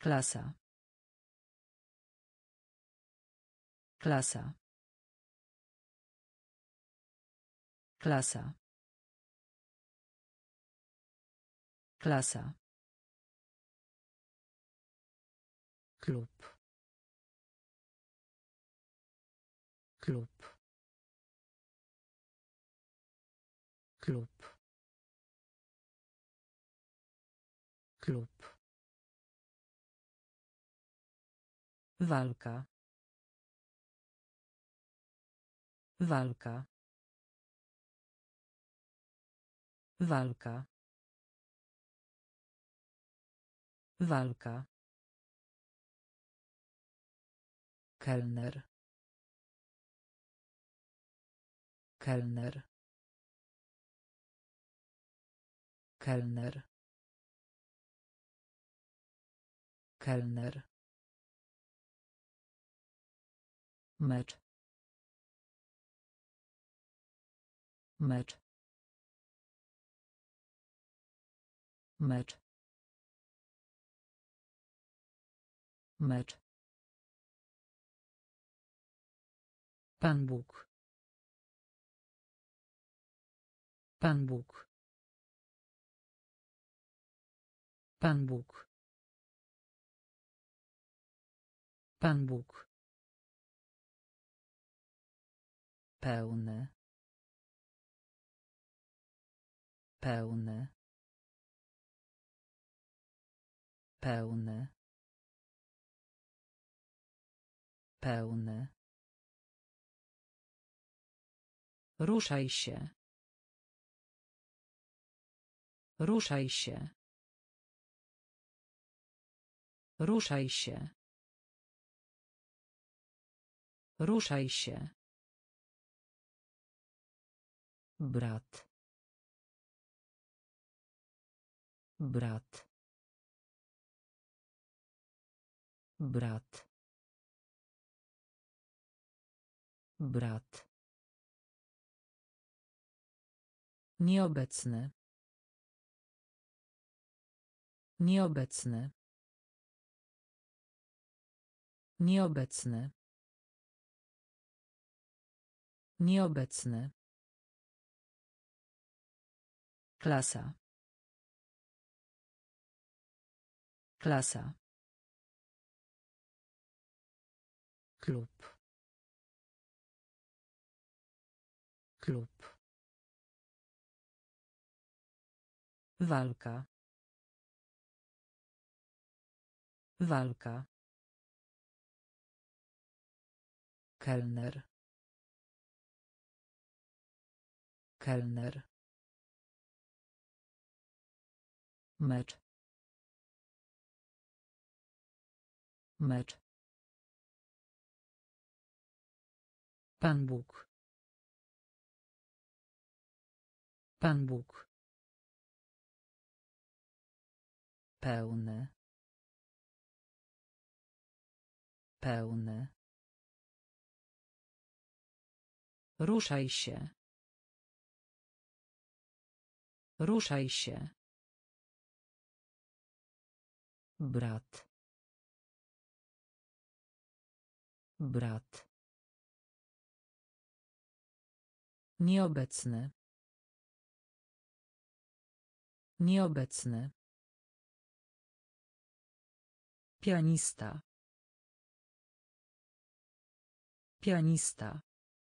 Klasa. Klasa. Klasa. Klasa. Klub. Klub. Klub. Klub. Walka. Walka. Walka. Walka. Kelner. Kelner. Kelner. Kelner. Mecz. Mecz. Mecz. Mecz. Pan Bóg. Pan Bóg. Pan Bóg. Pan Bóg. Pełny. Pełny. Pełny. Pełny. Ruszaj się. Ruszaj się. Ruszaj się. Ruszaj się. Brat. Brat. Brat. Brat. Nieobecny. Nieobecny. Nieobecny. Nieobecny. Klasa. Klasa. Klub. Klub. Walka. Walka. Kelner. Kelner. Mecz. Mecz. Pan Bóg. Pan Bóg. Pełny. Pełny. Ruszaj się. Ruszaj się. Brat. Brat. Nieobecny. Nieobecny. Pianista. Pianista.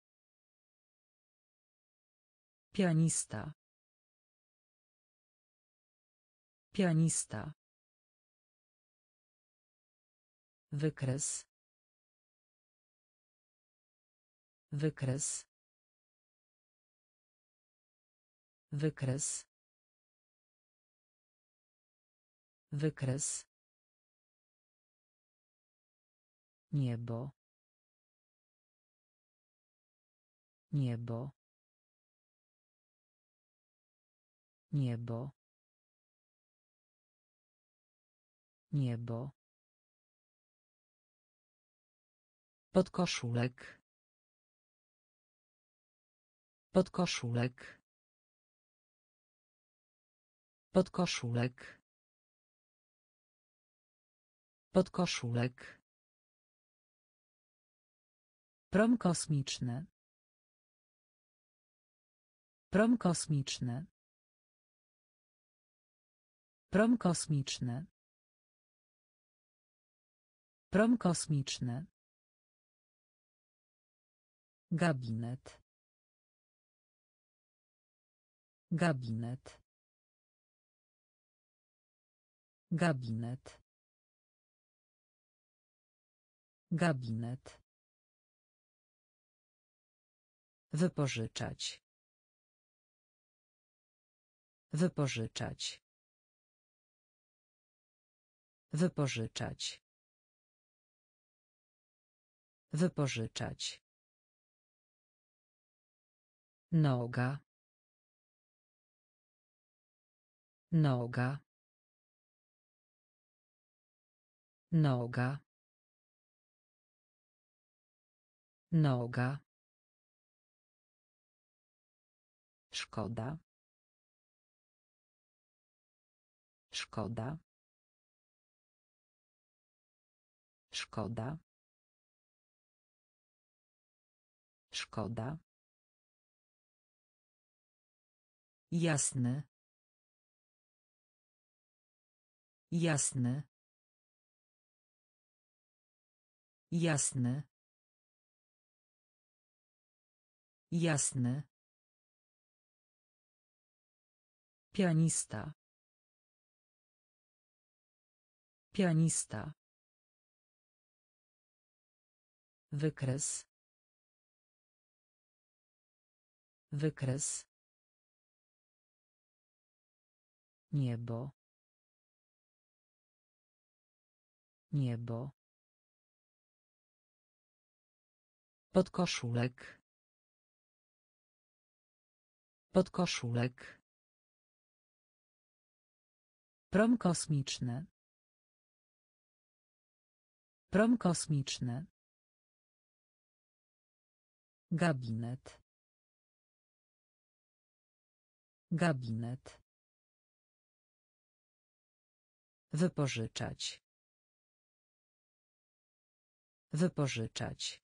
Pianista. Pianista. Wykres. Wykres. Wykres. Wykres. Niebo. Niebo. Niebo. Niebo. Podkoszulek. Podkoszulek. Podkoszulek. Podkoszulek. Prom kosmiczny. Prom kosmiczny. Prom kosmiczny. Prom kosmiczny. Gabinet. Gabinet. Gabinet. Gabinet. Wypożyczać. Wypożyczać. Wypożyczać. Wypożyczać. Noga. Noga. Noga. Noga. Szkoda. Szkoda. Szkoda. Szkoda. Jasny. Jasny. Jasny. Jasny. Pianista. Pianista. Wykres. Wykres. Niebo. Niebo. Podkoszulek. Podkoszulek. Prom kosmiczny. Prom kosmiczny. Gabinet. Gabinet. Wypożyczać. Wypożyczać.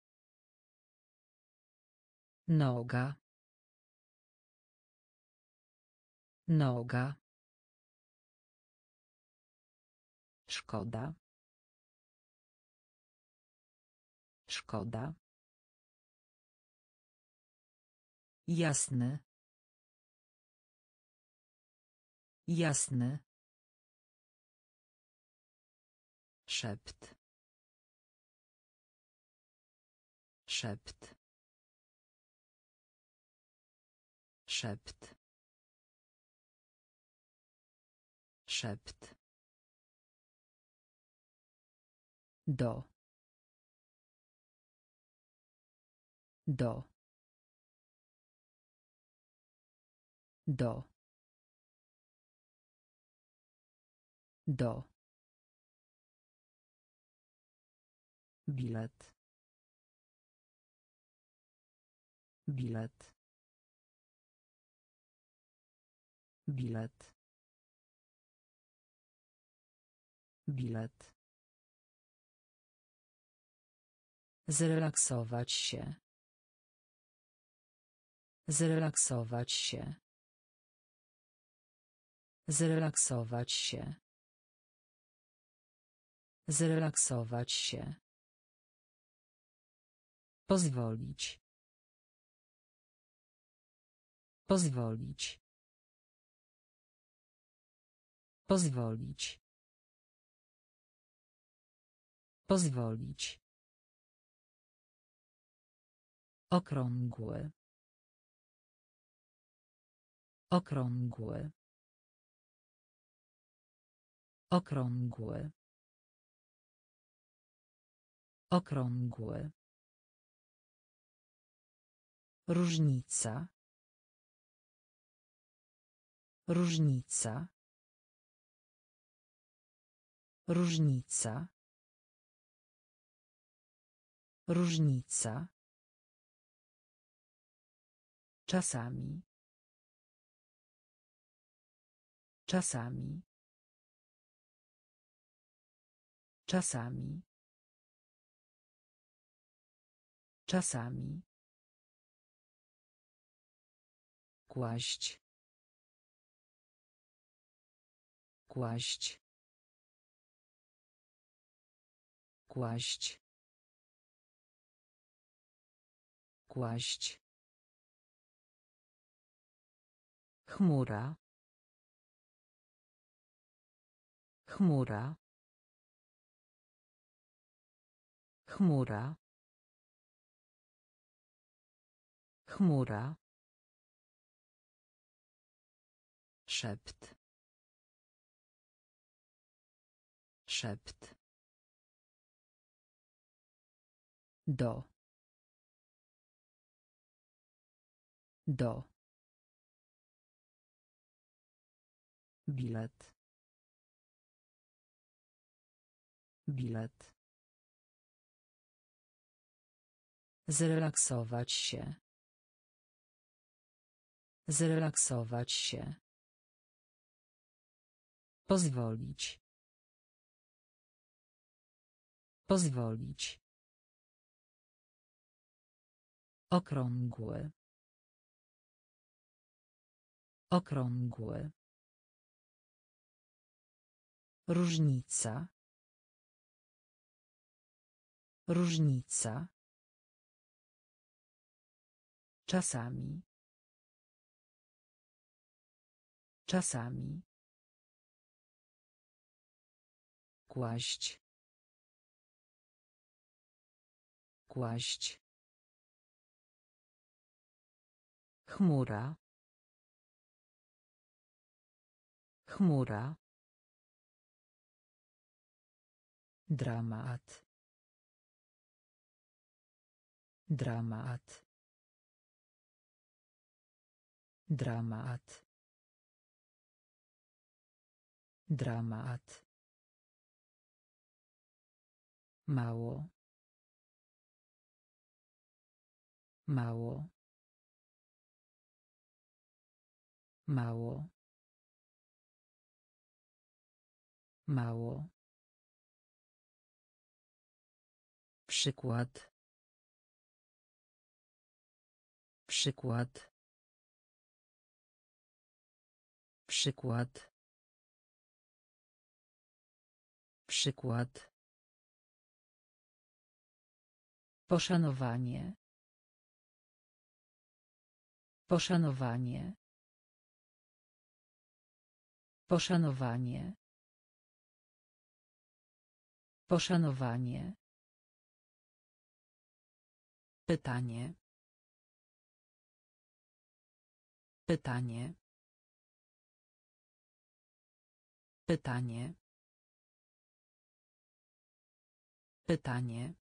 Noga. Noga. Szkoda. Szkoda. Jasny. Jasny. Szept. Szept. Szept. Szept. Do. Do. Do. Do. Bilet. Bilet. Bilet. Bilet. Zrelaksować się. Zrelaksować się. Zrelaksować się. Zrelaksować się. Pozwolić. Pozwolić. Pozwolić. Pozwolić. Okrągły. Okrągły. Okrągły. Okrągły. Różnica. Różnica. Różnica. Różnica. Czasami. Czasami. Czasami. Czasami. Kłaść. Kłaść. Kłaść. Kłaść. Chmura. Chmura. Chmura. Chmura. Szept. Szept. Do. Do. Bilet. Bilet. Zrelaksować się. Zrelaksować się. Pozwolić. Pozwolić. Okrągły. Okrągły. Różnica. Różnica. Czasami. Czasami. Kłaść. Kłaść. Chmura. Chmura. Dramat. Dramat. Dramat. Dramat. Mało. Mało. Mało. Mało. Przykład. Przykład. Przykład. Przykład. Poszanowanie. Poszanowanie. Poszanowanie. Poszanowanie. Pytanie. Pytanie. Pytanie. Pytanie.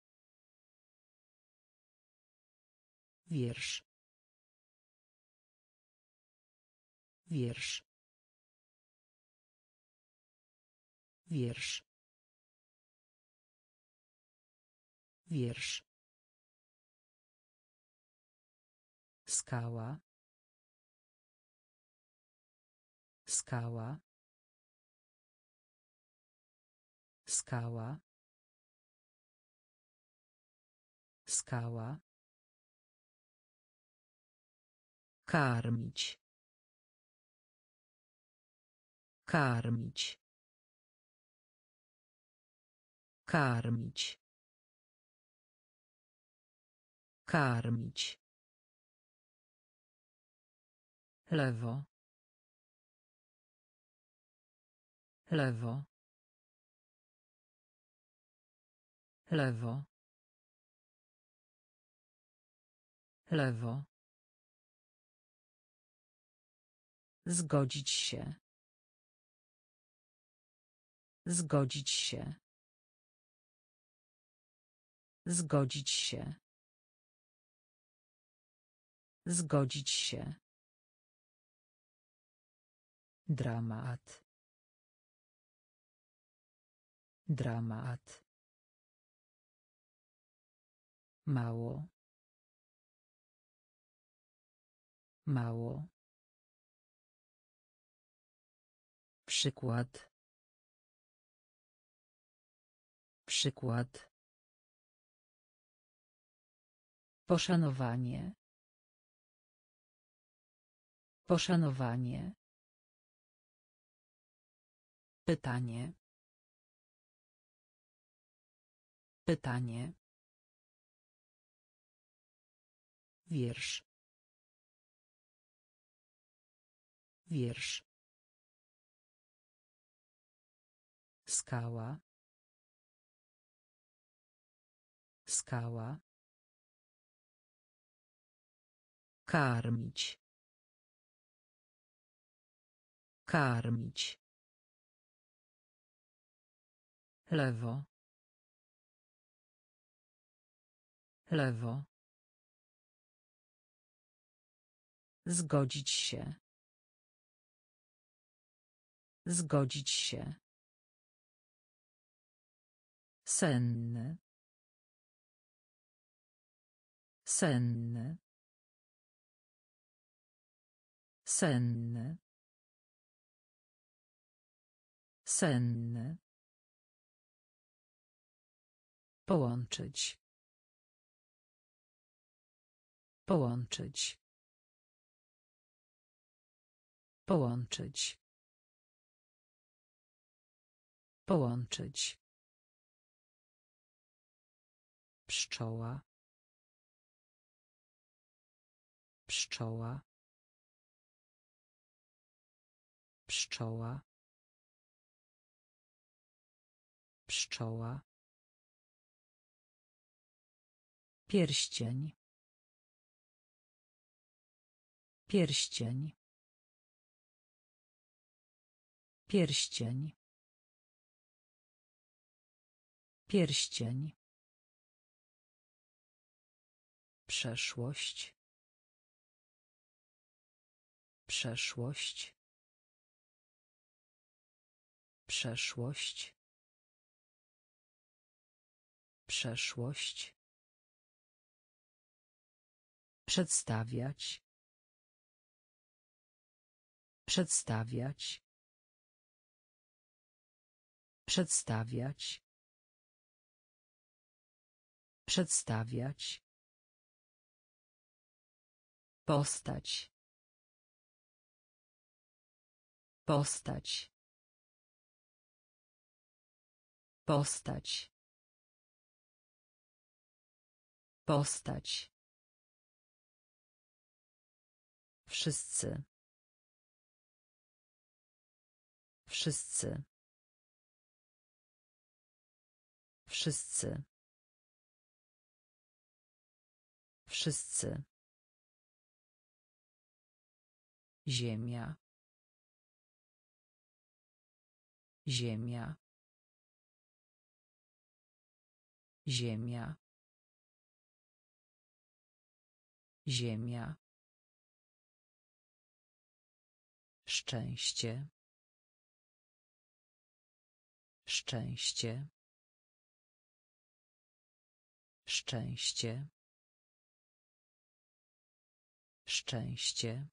Wiersz. Wiersz. Wiersz. Wiersz. Skała. Skała. Skała. Skała. Karmić. Karmić. Karmić. Karmić. Lewo. Lewo. Lewo. Lewo. Zgodzić się. Zgodzić się. Zgodzić się. Zgodzić się. Dramat. Dramat. Mało. Mało. Przykład. Przykład. Poszanowanie. Poszanowanie. Pytanie. Pytanie. Wiersz. Wiersz. Skała. Skała. Karmić. Karmić. Lewo. Lewo. Zgodzić się. Zgodzić się. Senny. Senny. Senny. Senny. Połączyć. Połączyć. Połączyć. Połączyć. Pszczoła. Pszczoła. Pszczoła. Pszczoła. Pierścień. Pierścień. Pierścień. Pierścień. Przeszłość. Przeszłość. Przeszłość. Przeszłość. Przedstawiać. Przedstawiać. Przedstawiać. Przedstawiać. Postać. Postać. Postać. Postać. Wszyscy. Wszyscy. Wszyscy. Wszyscy. Ziemia. Ziemia. Ziemia. Ziemia. Szczęście. Szczęście. Szczęście. Szczęście.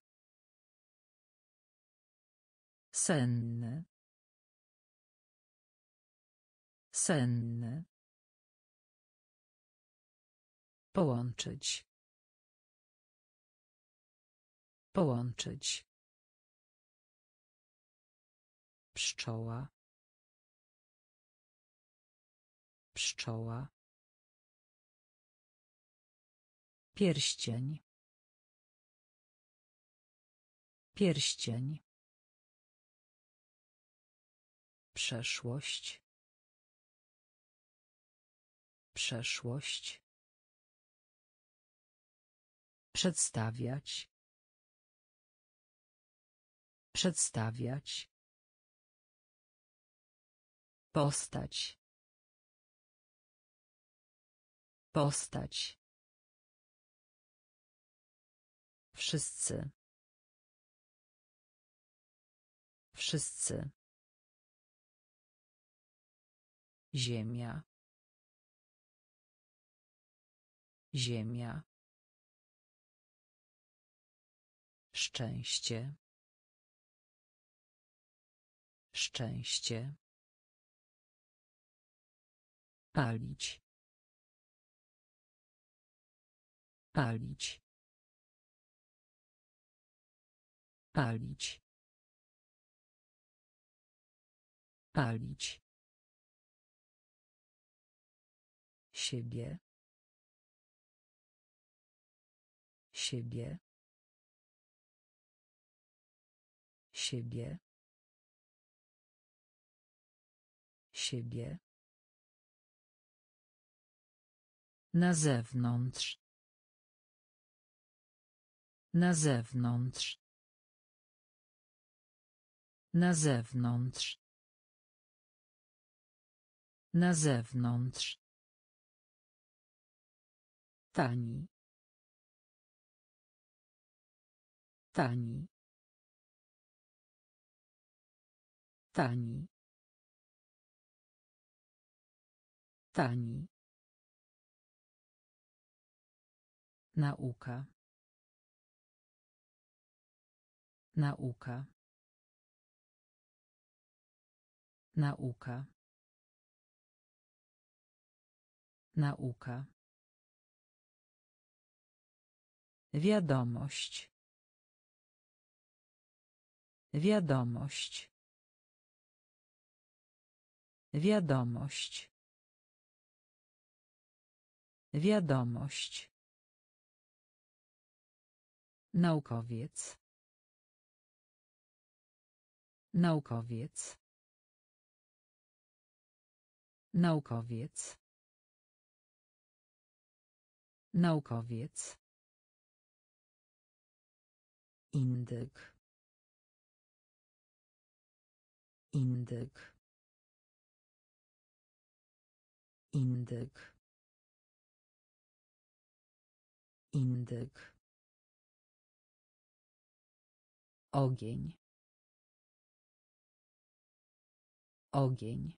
Senny. Senny. Połączyć. Połączyć. Pszczoła. Pszczoła. Pierścień. Pierścień. Przeszłość. Przeszłość. Przedstawiać. Przedstawiać. Postać. Postać. Wszyscy. Wszyscy. Ziemia. Ziemia. Szczęście. Szczęście. palić, palić, palić, palić, siebie, siebie, siebie, siebie, na zewnątrz, na zewnątrz, na zewnątrz, na zewnątrz, tani, tani, tani, tani, nauka, nauka, nauka, nauka, wiadomość, wiadomość, wiadomość, wiadomość, naukowiec, naukowiec, naukowiec, naukowiec, indyk, indyk, indyk, indyk, ogień, ogień,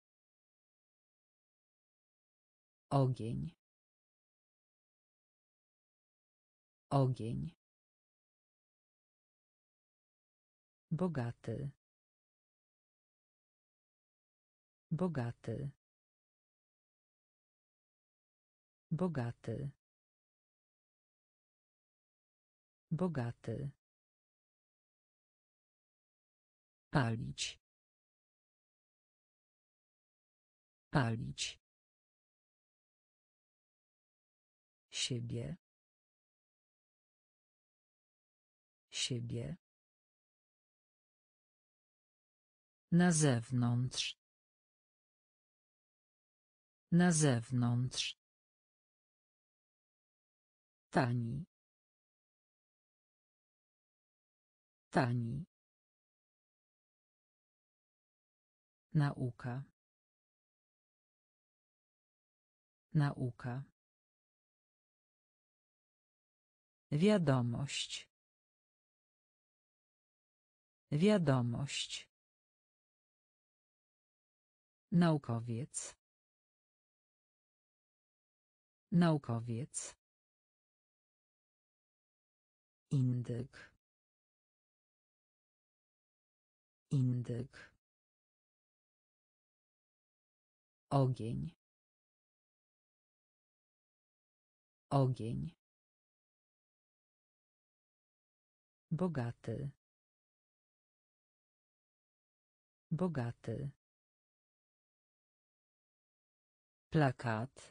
ogień, ogień, bogaty, bogaty, bogaty, bogaty, palić, palić, siebie, siebie, na zewnątrz, na zewnątrz, tani, tani, nauka, nauka, wiadomość, wiadomość, naukowiec, naukowiec, indyk, indyk, ogień, ogień, bogaty, bogaty, plakat,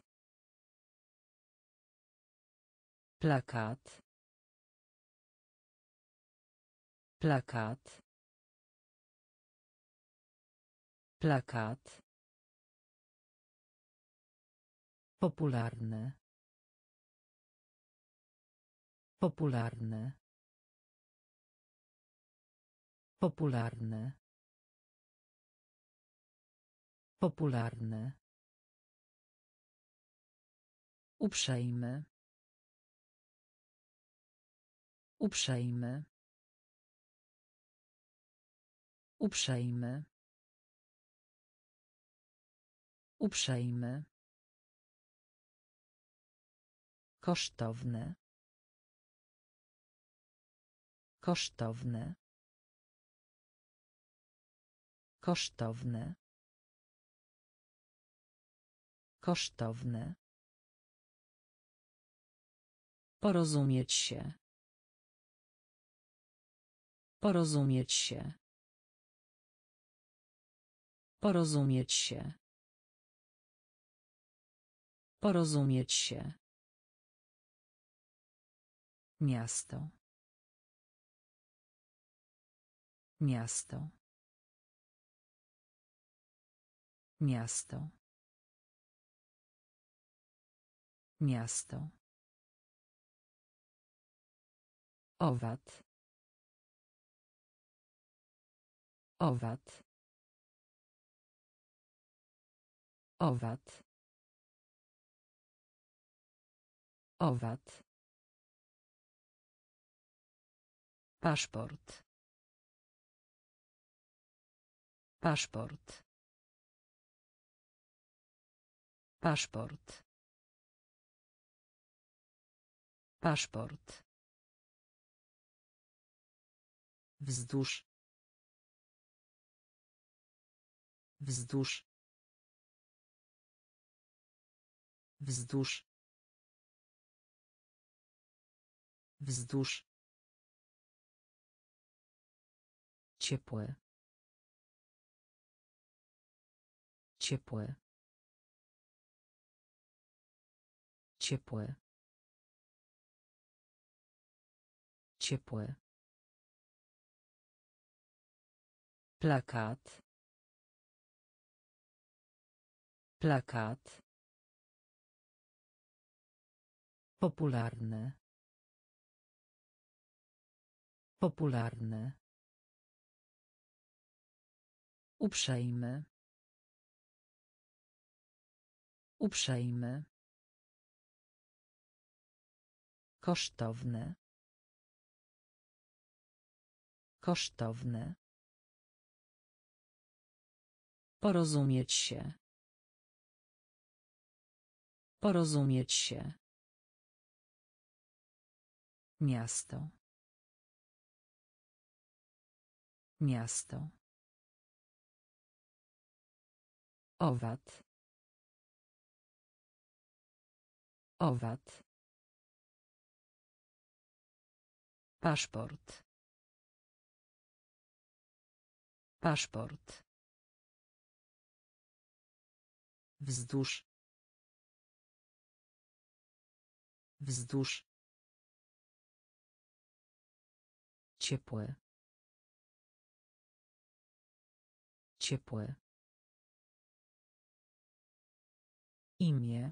plakat, plakat, plakat, popularny, popularny, popularny, popularny, uprzejmy, uprzejmy, uprzejmy, uprzejmy, kosztowne, kosztowne, kosztowne, Kosztowne. Porozumieć się. Porozumieć się. Porozumieć się. Porozumieć się. Miasto. Miasto. Miasto. Miasto. Owad. Owad. Owad. Owad. Paszport. Paszport. Paszport. Paszport. Wzdłuż. Wzdłuż. Wzdłuż. Wzdłuż. Ciepłe. Ciepłe. Ciepłe. Ciepłe. Plakat. Plakat. Popularny. Popularny. Uprzejmy. Uprzejmy. Kosztowne. Kosztowne. Porozumieć się. Porozumieć się. Miasto. Miasto. Owad. Owad. Paszport. Paszport. Wzdłuż. Wzdłuż. Ciepłe. Ciepłe. Imię.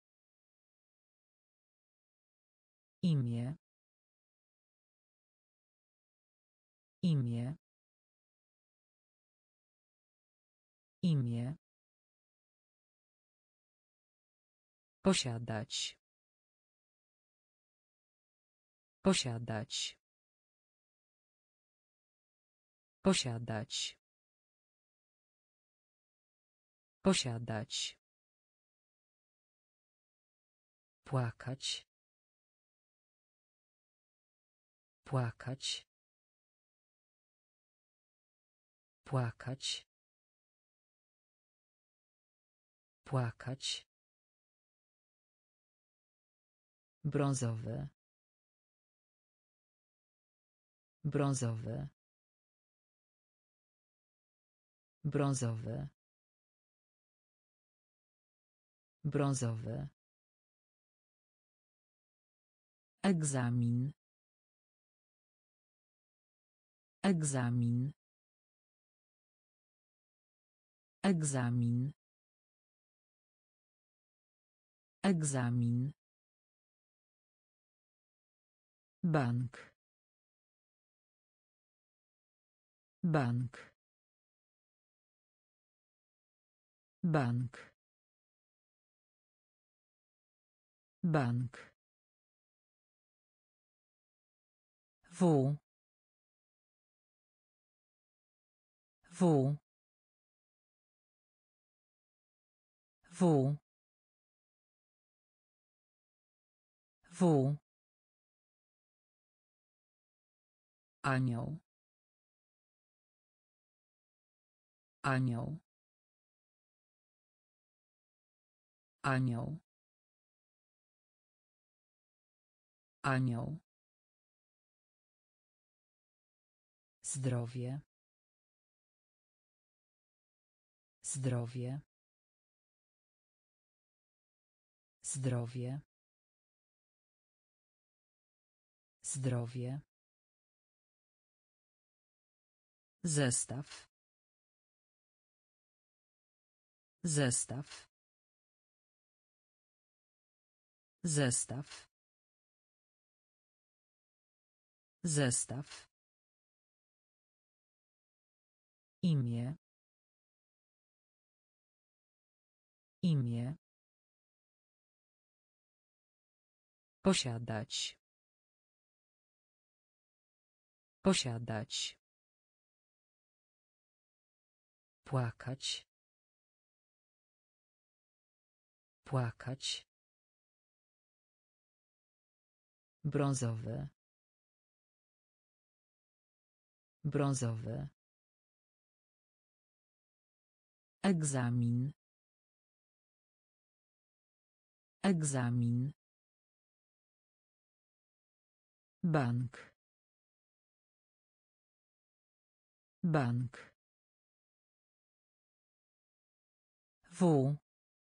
Imię. Imię. Imię. Posiadać. Posiadać. Posiadać. Posiadać. Płakać. Płakać. Płakać. Płakać. Brązowy. Brązowy. Brązowy. Brązowy. Egzamin. Egzamin. Egzamin. Egzamin. Bank. Bank. Bank. Bank. W. W. W. W. Anioł. Anioł. Anioł. Anioł. Zdrowie. Zdrowie. Zdrowie. Zdrowie. Zestaw. Zestaw. Zestaw. Zestaw. Imię. Imię. Posiadać. Posiadać. Płakać. Płakać. Brązowy. Brązowy. Egzamin. Egzamin. Bank. Bank. W.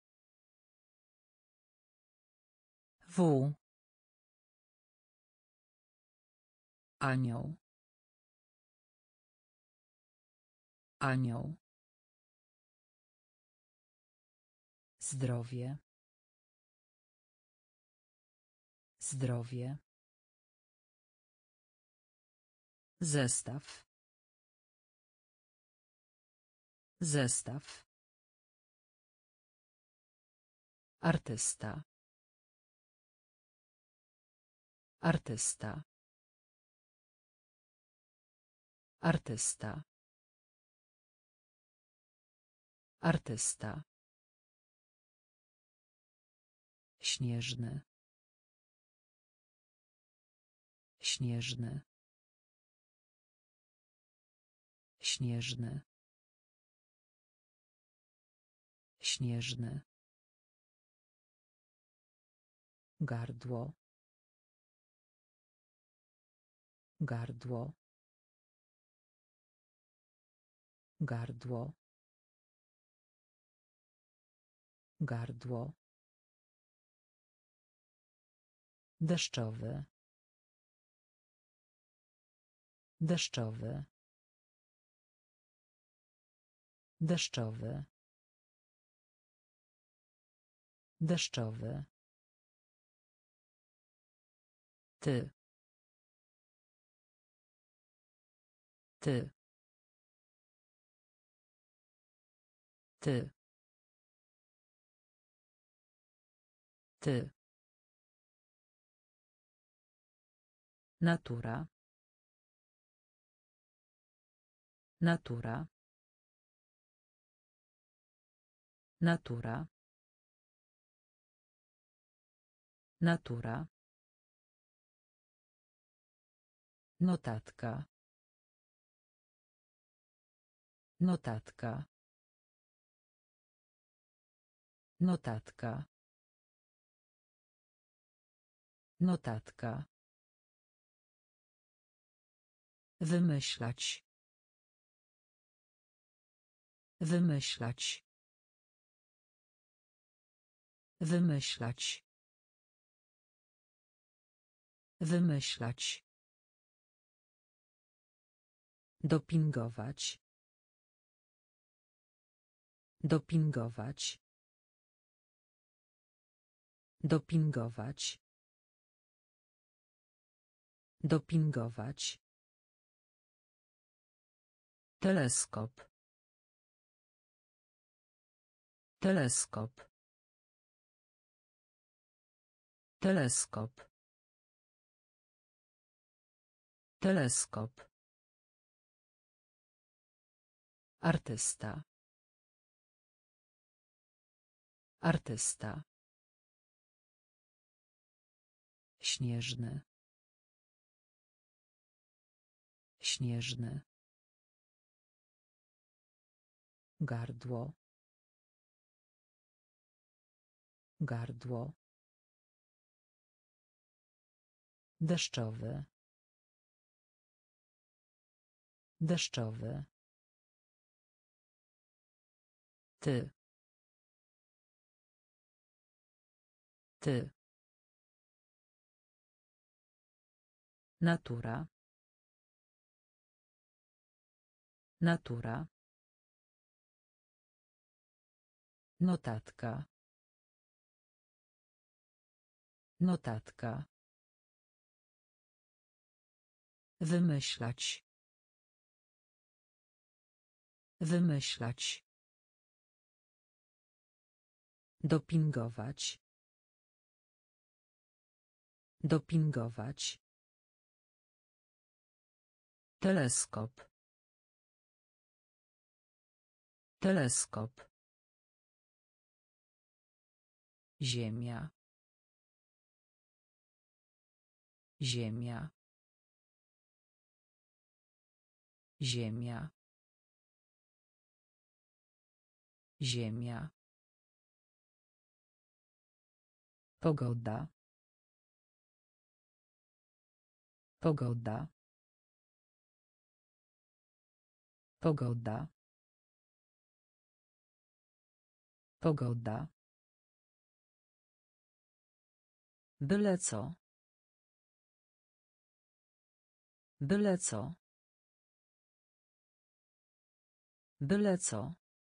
W. Anioł. Anioł. Zdrowie. Zdrowie. Zestaw. Zestaw. Artysta. Artysta. Artysta. Artysta. Śnieżny. Śnieżny. Śnieżny. Śnieżny. Gardło. Gardło. Gardło. Gardło. Deszczowy. Deszczowy. Deszczowy. Deszczowy. Ty. Ty. Ty. Ty. Natura. Natura. Natura. Natura. Notatka. Notatka. Notatka. Notatka. Wymyślać. Wymyślać. Wymyślać. Wymyślać. Dopingować. Dopingować. Dopingować. Dopingować. Teleskop. Teleskop. Teleskop. Teleskop. Artysta. Artysta. Śnieżny. Śnieżny. Gardło. Gardło. Deszczowy. Deszczowy. Ty. Ty. Natura. Natura. Notatka. Notatka. Wymyślać. Wymyślać. Dopingować. Dopingować. Teleskop. Teleskop. Ziemia. Ziemia. Ziemia. Ziemia. Pogoda. Pogoda. Pogoda. Pogoda. Byle co. Byle co. Byle co.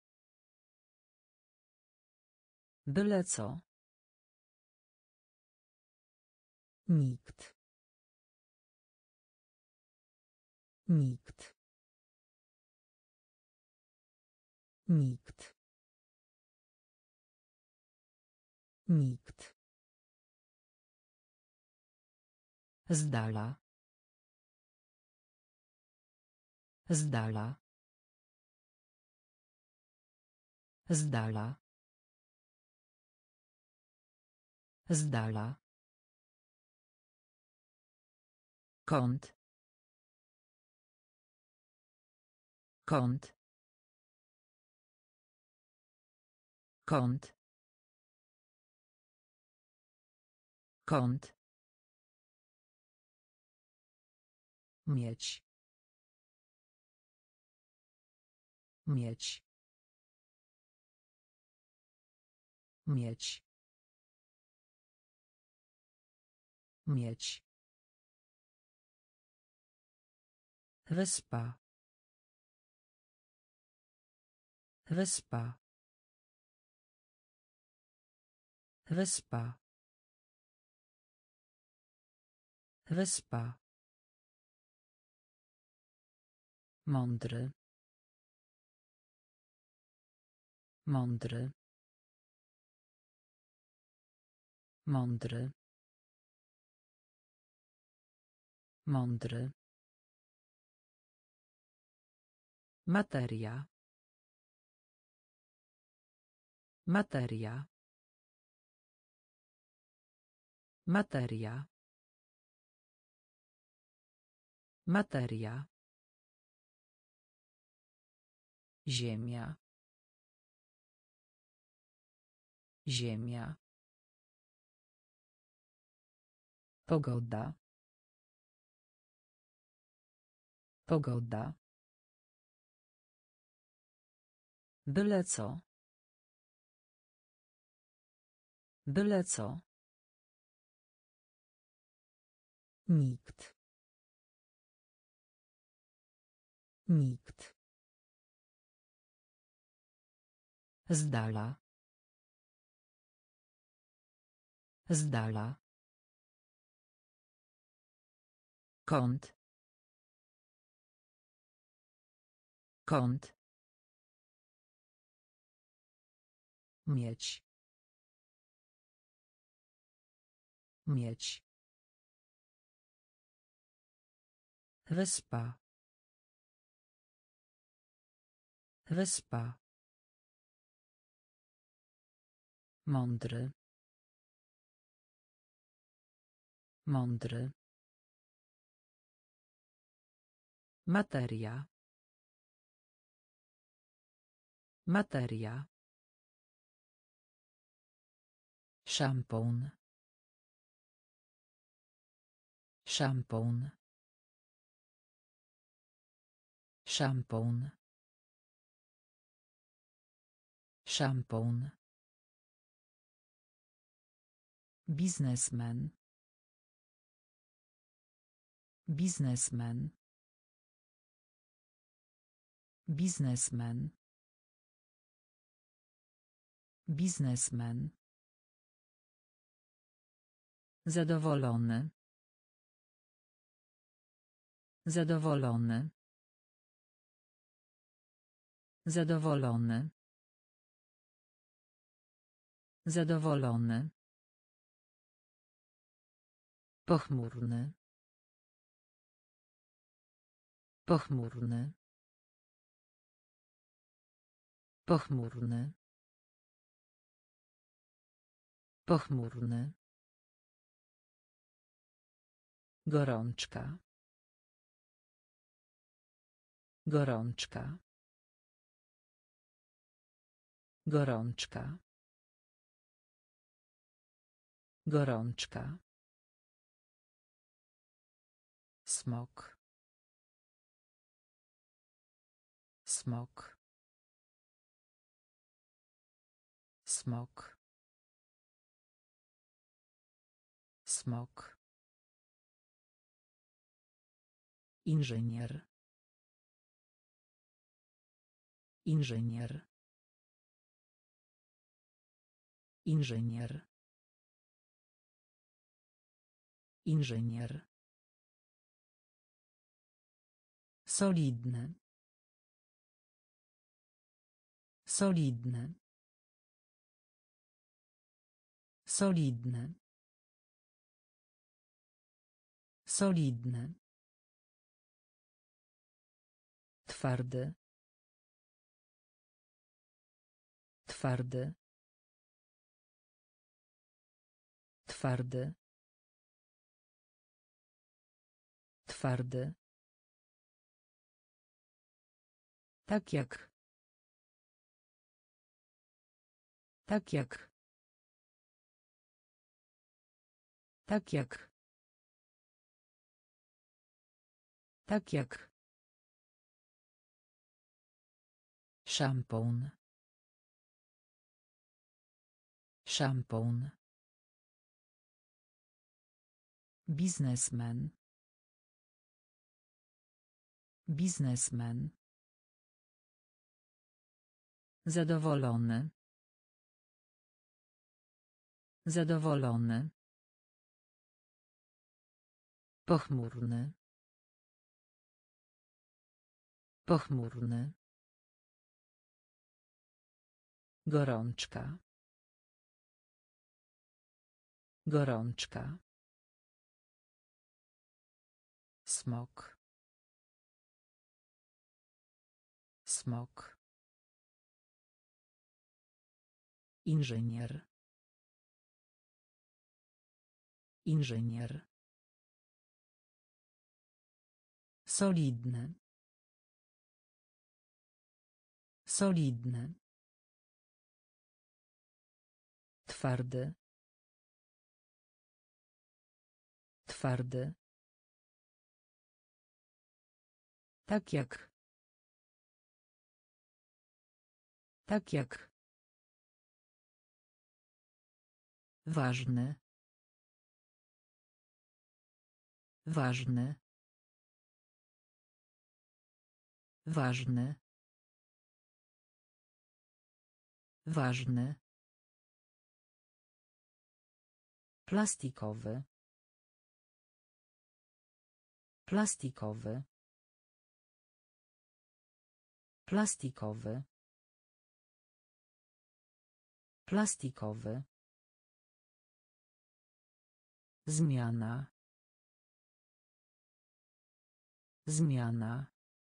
Byle co. Nikt. Nikt. Nikt. Nikt. Z dala. Z dala. Z dala. Z dala. Kąt. Kąt. Kąt. Kąt. Mieć. Mieć. Mieć. Mieć. Wyspa. Wyspa. Wyspa. Wyspa. Mądry. Mądry. Mądry. Mądry. Materia. Materia. Materia. Materia. Ziemia. Ziemia. Pogoda. Pogoda. Byle co. Byle co. Nikt. Nikt. Z dala. Z dala. Kąt. Kąt. Mieć. Mieć. Wyspa. Wyspa. Mądry. Mądry. Materia. Materia. Szampon. Szampon. Szampon. Szampon. Biznesmen. Biznesmen. Biznesmen. Biznesmen. Zadowolony. Zadowolony. Zadowolony. Zadowolony. Pochmurny. Pochmurny. Pochmurny. Pochmurny. Gorączka. Gorączka. Gorączka. Gorączka. Smok. Smok. Smok. Smok. Inżynier. Inżynier. Inżynier. Inżynier. Solidny. Solidny. Solidny. Solidny. Twardy. Twardy. Twardy. Twardy. Tak jak. Tak jak. Tak jak. Tak jak. Szampon. Szampon. Biznesmen. Biznesmen. Zadowolony. Zadowolony. Pochmurny. Pochmurny. Gorączka. Gorączka. Smok. Smok. Inżynier. Inżynier. Solidny. Solidny. Twardy. Twardy. Tak jak. Tak jak. Ważny. Ważny. Ważny. Ważny. Plastikowy. Plastikowy. Plastikowy. Plastikowy. Zmiana. Zmiana.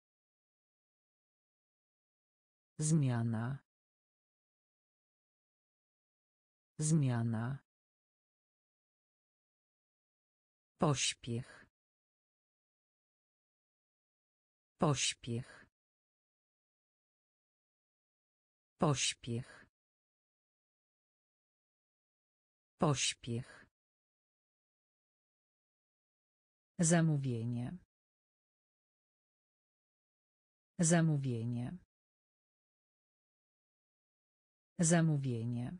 Zmiana. Zmiana. Pośpiech. Pośpiech. Pośpiech. Pośpiech. Zamówienie. Zamówienie. Zamówienie.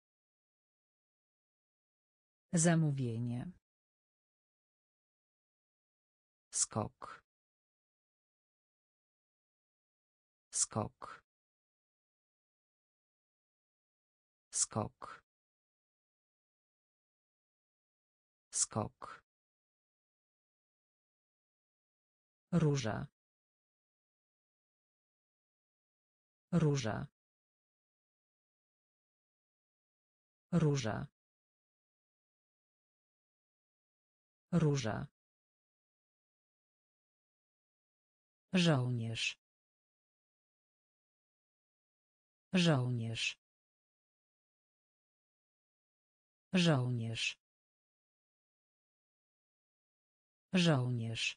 Zamówienie. Skok. Skok. Skok. Skok. Róża. Róża. Róża. Róża. Żołnierz. Żołnierz. Żołnierz. Żołnierz.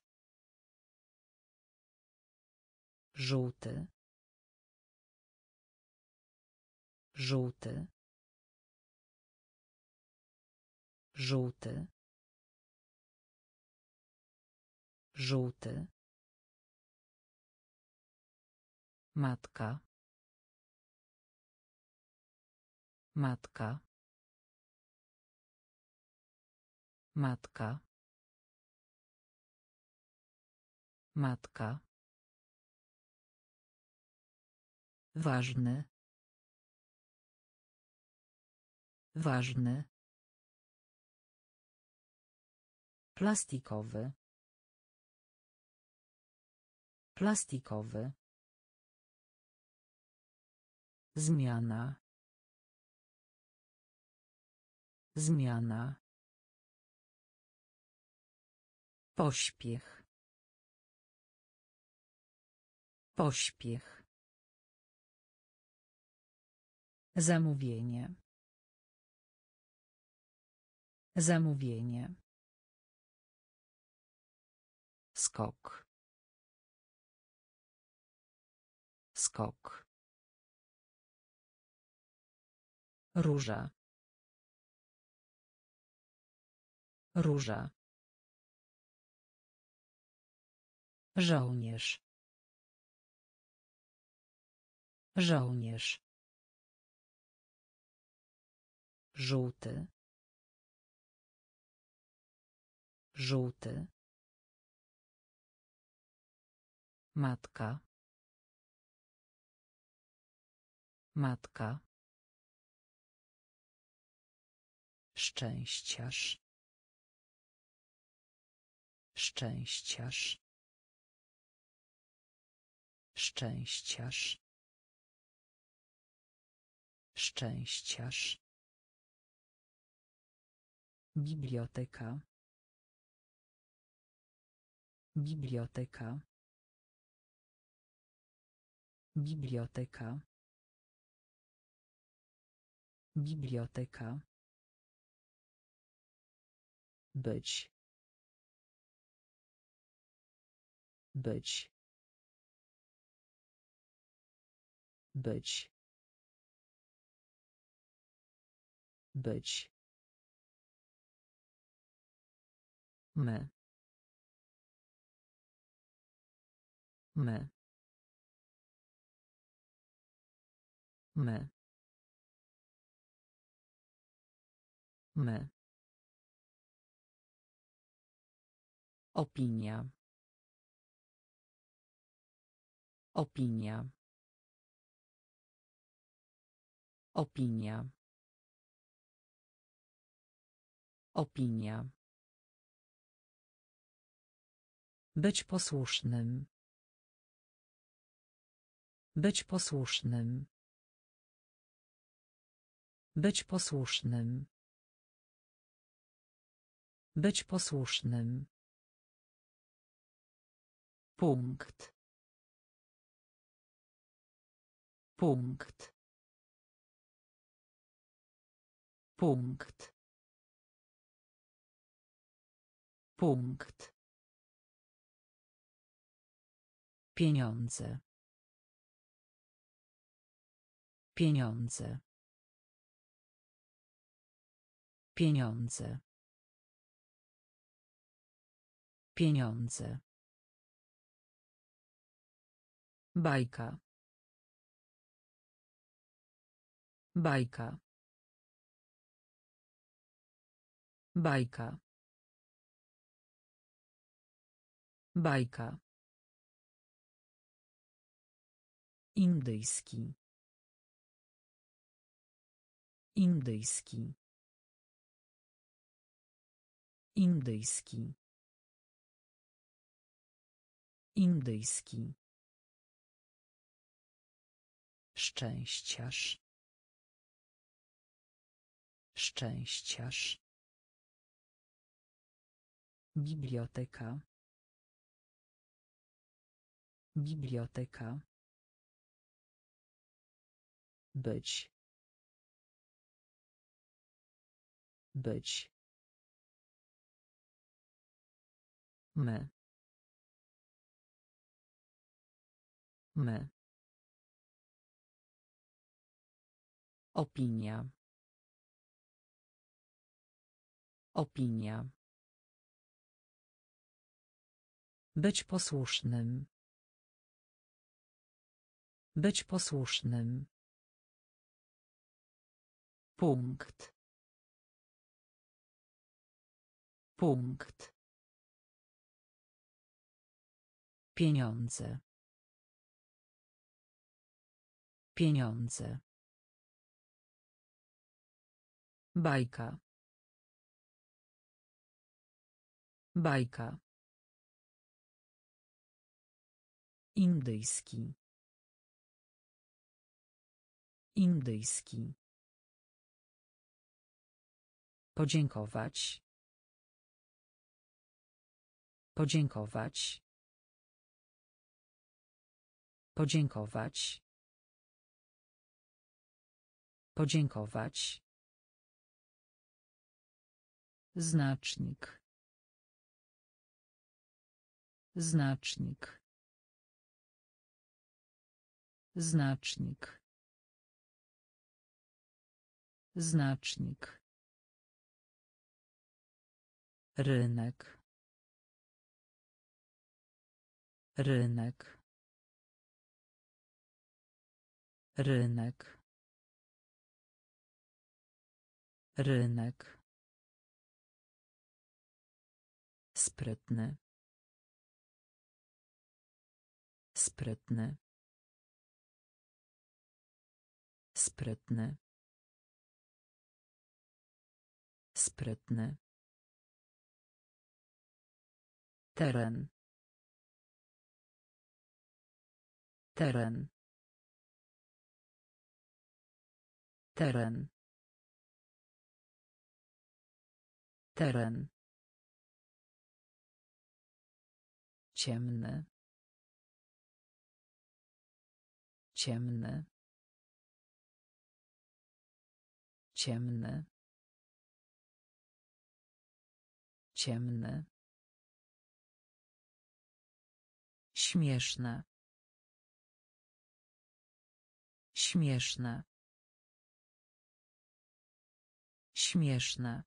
Żółty. Żółty. Żółty. Żółty. Matka. Matka. Matka. Matka. Ważny. Ważny. Plastikowy. Plastikowy. Zmiana. Zmiana. Pośpiech. Pośpiech. Zamówienie. Zamówienie. Skok. Skok. Róża. Róża. Żołnierz. Żołnierz. Żółty. Żółty. Matka. Matka. Szczęściarz. Szczęściarz. Szczęściarz. Szczęściarz. Biblioteka. Biblioteka. Biblioteka. Biblioteka. Być. Być. Być. Być. My. My. My. My. Opinia. Opinia. Opinia. Opinia. Być posłusznym. Być posłusznym. Być posłusznym. Być posłusznym. Punkt. Punkt. Punkt. Punkt. Pieniądze. Pieniądze. Pieniądze. Pieniądze. Bajka. Bajka. Bajka. Bajka. Indyjski. Indyjski. Indyjski. Indyjski. Szczęściarz. Szczęściarz. Biblioteka. Biblioteka. Być. Być. My. My. Opinia. Opinia. Być posłusznym. Być posłusznym. Punkt. Punkt. Pieniądze. Pieniądze. Bajka. Bajka. Indyjski. Indyjski. Podziękować. Podziękować. Podziękować. Podziękować. Znacznik. Znacznik. Znacznik. Znacznik. Rynek. Rynek. Rynek. Rynek. Sprytny. Sprytny. Sprytny. Sprytny. Teren. Teren. Teren. Teren. Ciemny. Ciemny. Ciemny. Ciemny. Śmieszne. Śmieszne. Śmieszne.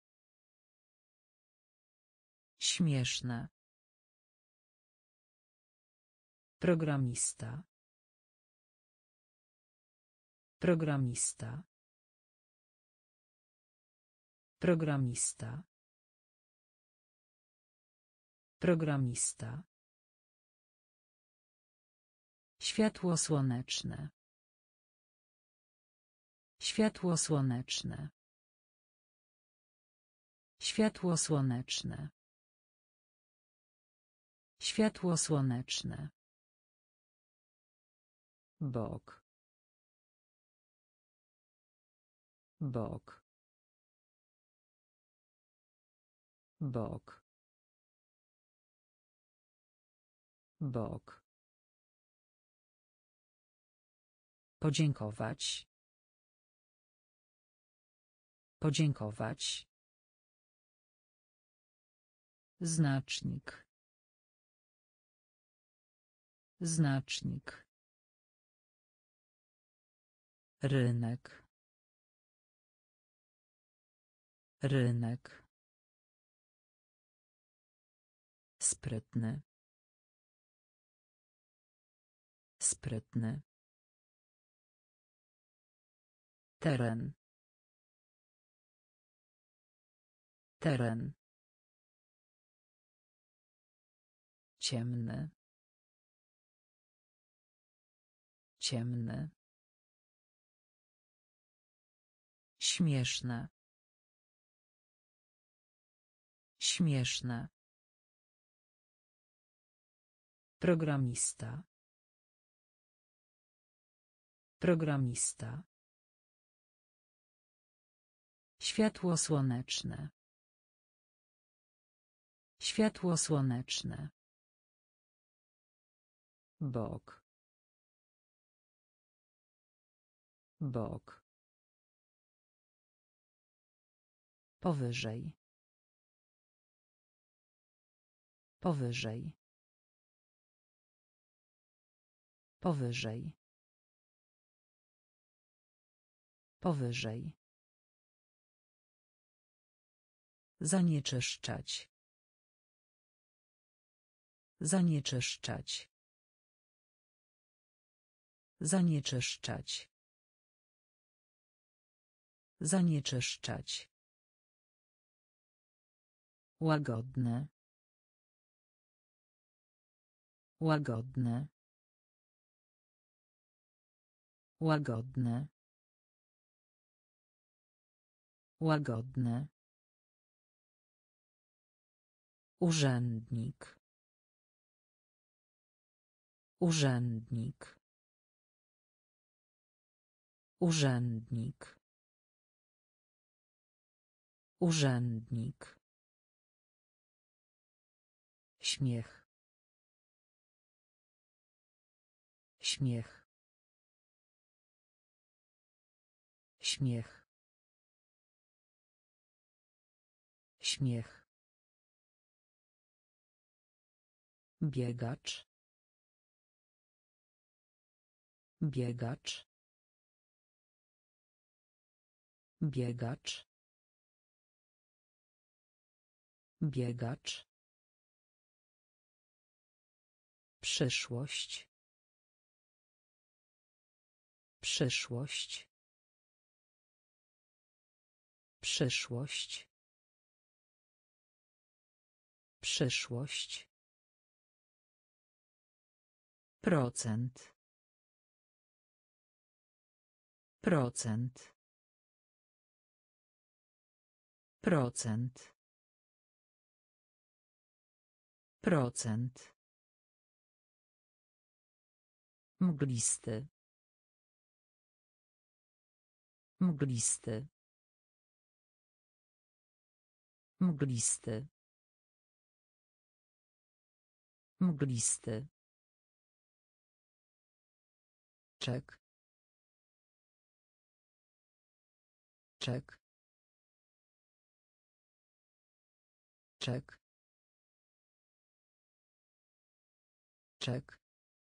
Śmieszne. Programista. Programista. Programista. Programista. Światło słoneczne. Światło słoneczne. Światło słoneczne. Światło słoneczne. Bok. Bok. Bok. Bok. Podziękować. Podziękować. Znacznik. Znacznik. Rynek. Rynek. Sprytny. Sprytny. Teren. Teren. Ciemny. Ciemny. Śmieszne. Śmieszne. Programista. Programista. Światło słoneczne. Światło słoneczne. Bok. Bok. Powyżej. Powyżej. Powyżej. Powyżej. Zanieczyszczać. Zanieczyszczać. Zanieczyszczać. Zanieczyszczać. Łagodne. Łagodne. Łagodne. Łagodne. Urzędnik. Urzędnik. Urzędnik. Urzędnik. Śmiech. Śmiech. Śmiech. Śmiech. Biegacz. Biegacz. Biegacz. Biegacz. Przyszłość. Przyszłość. Przyszłość. Przyszłość. Procent. Procent. Procent. Procent. Mglisty. Mglisty. Mglisty. Mglisty. Czek. Czek. Czek. Czek.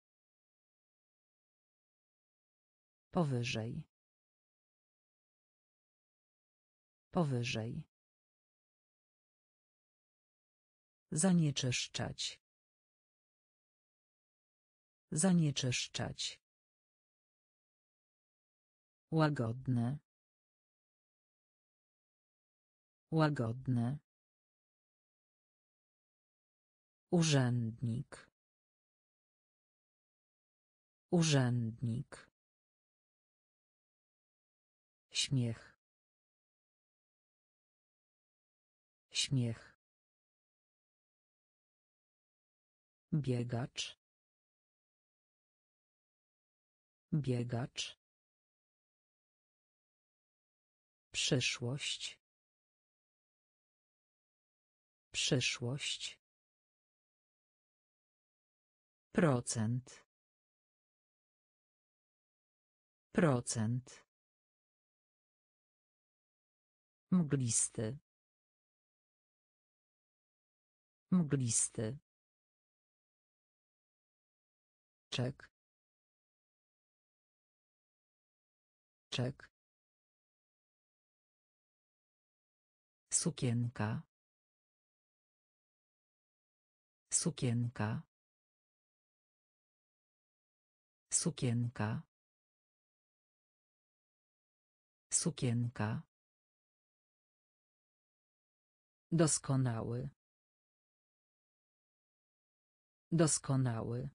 Powyżej. Powyżej. Zanieczyszczać. Zanieczyszczać. Łagodne. Łagodne. Urzędnik. Urzędnik. Śmiech. Śmiech. Biegacz. Biegacz. Przyszłość. Przyszłość. Procent. Procent. Mglisty. Mglisty. Czek. Czek. Sukienka. Sukienka. Sukienka. Sukienka. Doskonały. Doskonały.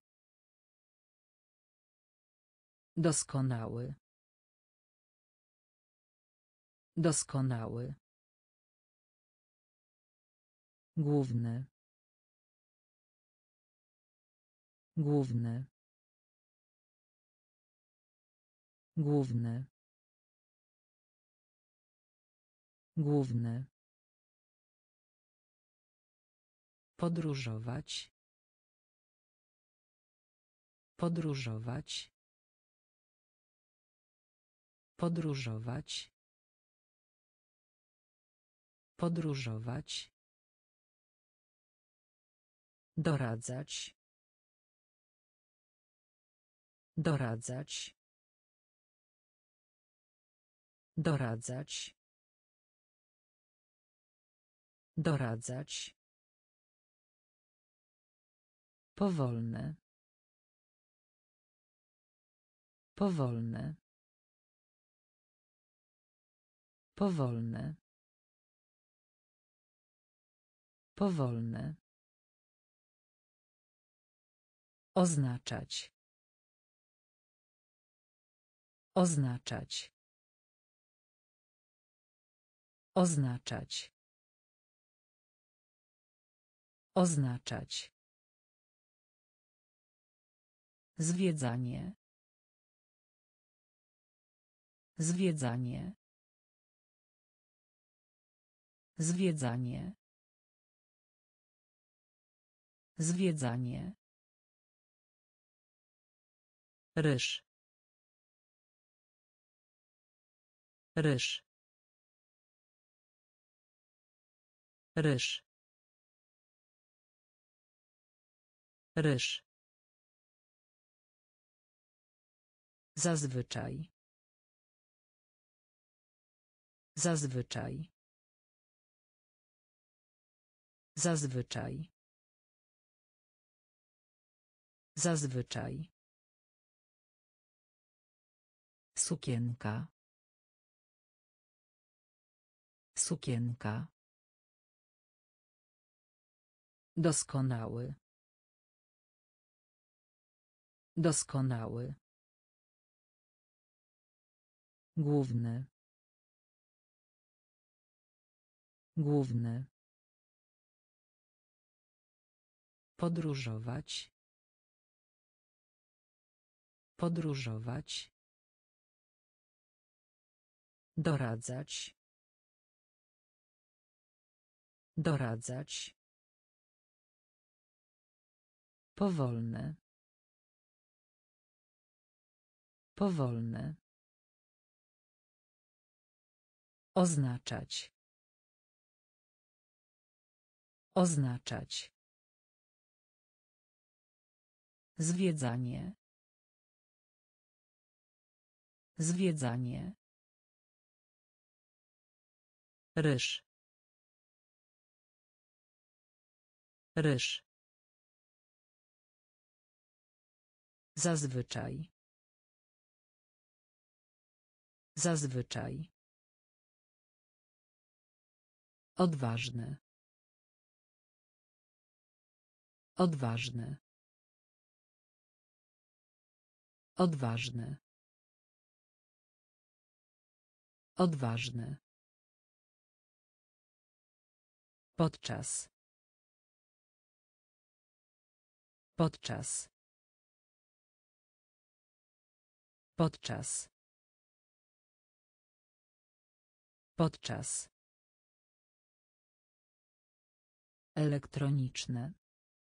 Doskonały. Doskonały. Główny. Główny. Główny. Główny. Podróżować. Podróżować. Podróżować. Podróżować. Doradzać. Doradzać. Doradzać. Doradzać. Powolne. Powolne. Powolne. Powolne. Oznaczać. Oznaczać. Oznaczać. Oznaczać. Zwiedzanie. Zwiedzanie. Zwiedzanie. Zwiedzanie. Ryż. Ryż. Ryż. Ryż. Zazwyczaj. Zazwyczaj. Zazwyczaj. Zazwyczaj. Sukienka. Sukienka. Doskonały. Doskonały. Główny. Główny. Podróżować. Podróżować. Doradzać. Doradzać. Powolne. Powolne. Oznaczać. Oznaczać. Zwiedzanie. Zwiedzanie. Ryż. Ryż. Zazwyczaj. Zazwyczaj. Odważny. Odważny. Odważny. Odważny. Podczas. Podczas. Podczas. Podczas. Elektroniczne.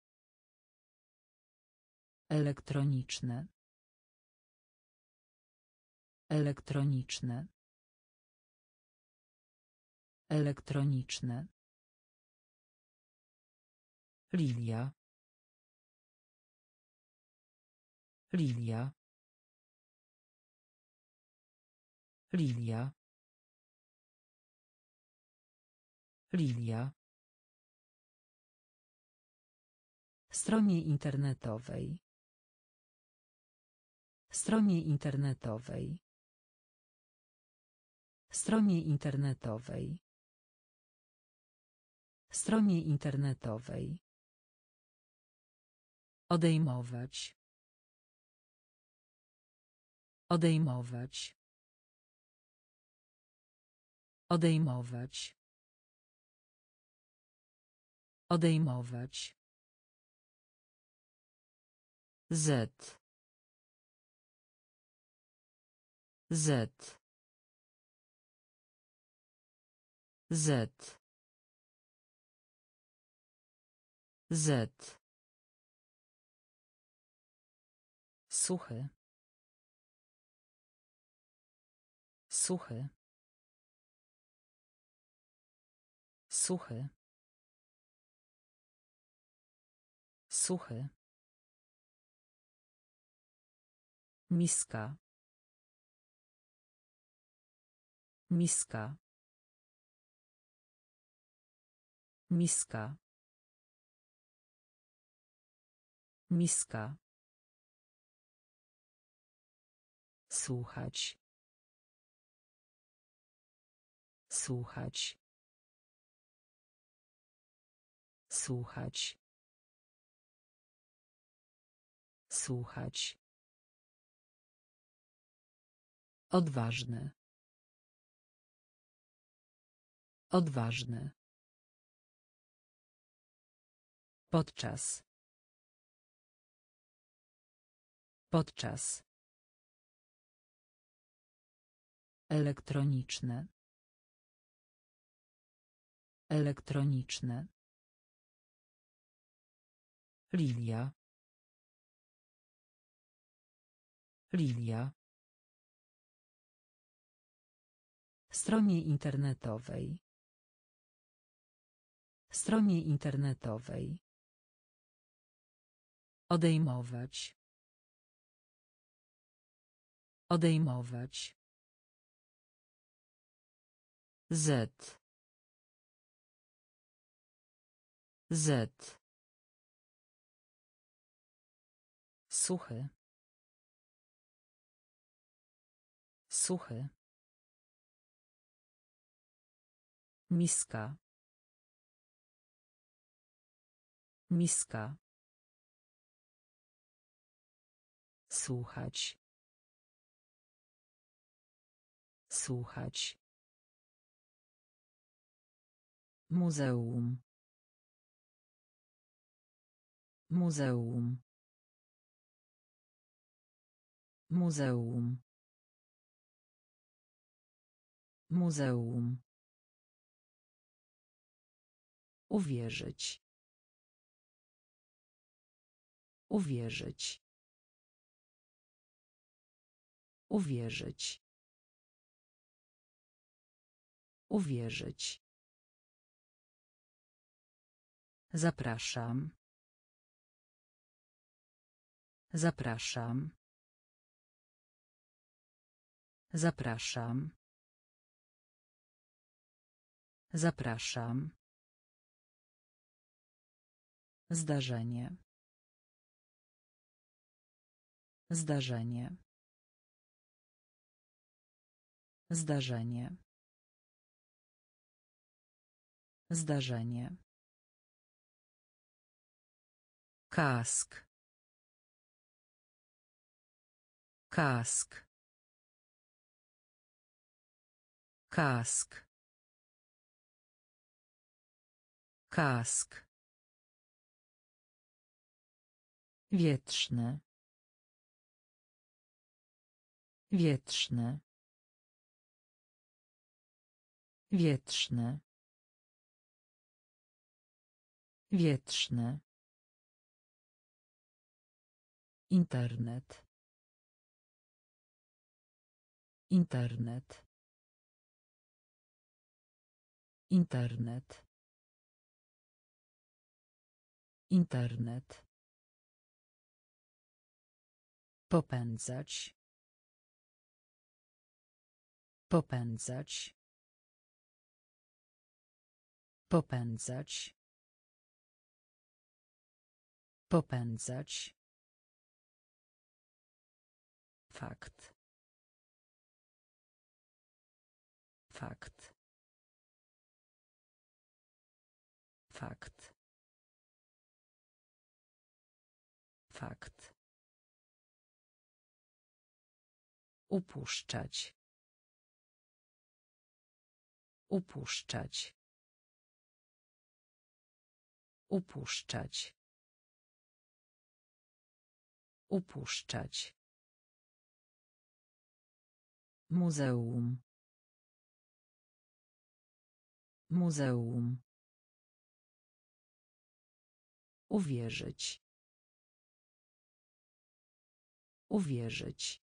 Elektroniczne. Elektroniczne. Elektroniczne. Lilia. Lilia. Lilia. Lilia. Stronie internetowej. Stronie internetowej. Stronie internetowej. Stronie internetowej. Odejmować. Odejmować. Odejmować. Odejmować. Z. Z. Z. Z. Suchy. Suchy. Suchy. Suchy. Miska. Miska. Miska. Miska. Słuchać. Słuchać. Słuchać. Słuchać. Odważny. Odważny. Podczas. Podczas. Elektroniczne. Elektroniczne. Lilia. Lilia. Stronie internetowej. Stronie internetowej. Odejmować. Odejmować. Z. Z. Suchy. Suchy. Miska. Miska. Słuchać. Słuchać. Muzeum. Muzeum. Muzeum. Muzeum. Uwierzyć. Uwierzyć. Uwierzyć. Uwierzyć. Zapraszam. Zapraszam. Zapraszam. Zapraszam. Zdarzenie. Zdarzenie. Zdarzenie. Zdarzenie. Kask. Kask. Kask. Kask. Wietrzny. Wietrzny. Wietrzny. Wietrzny. Internet. Internet. Internet. Internet. Popędzać. Popędzać. Popędzać. Popędzać. Fakt. Fakt. Fakt. Fakt. Upuszczać. Upuszczać. Upuszczać. Upuszczać. Muzeum. Muzeum. Uwierzyć. Uwierzyć.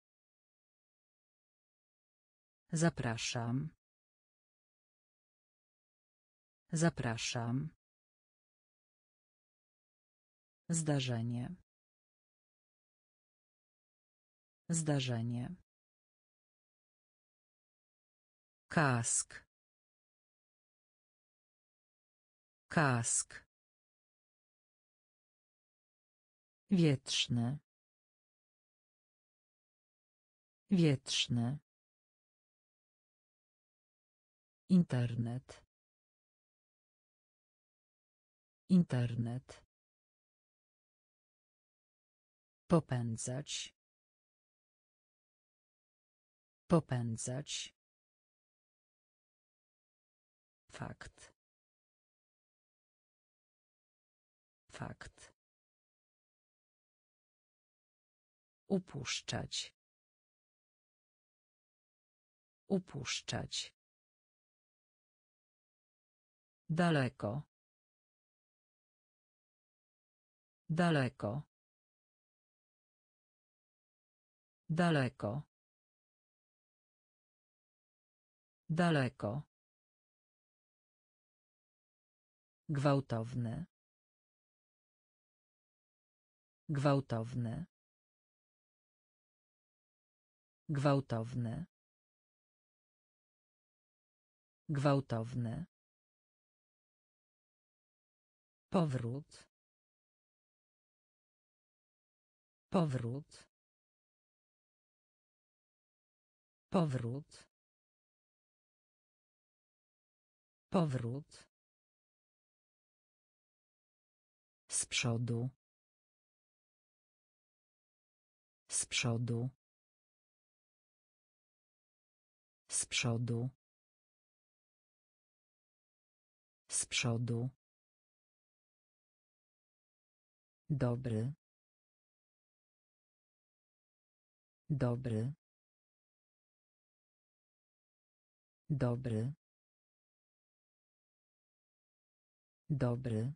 Zapraszam. Zapraszam. Zdarzenie. Zdarzenie. Kask. Kask. Wietrzny. Wietrzny. Internet. Internet. Popędzać. Popędzać. Fakt. Fakt. Upuszczać. Upuszczać. Daleko. Daleko. Daleko. Daleko. Gwałtowny. Gwałtowny. Gwałtowny. Gwałtowny. Powrót. Powrót. Powrót. Powrót. Z przodu. Z przodu. Z przodu. Z przodu. Dobry. Dobry. Dobry. Dobry.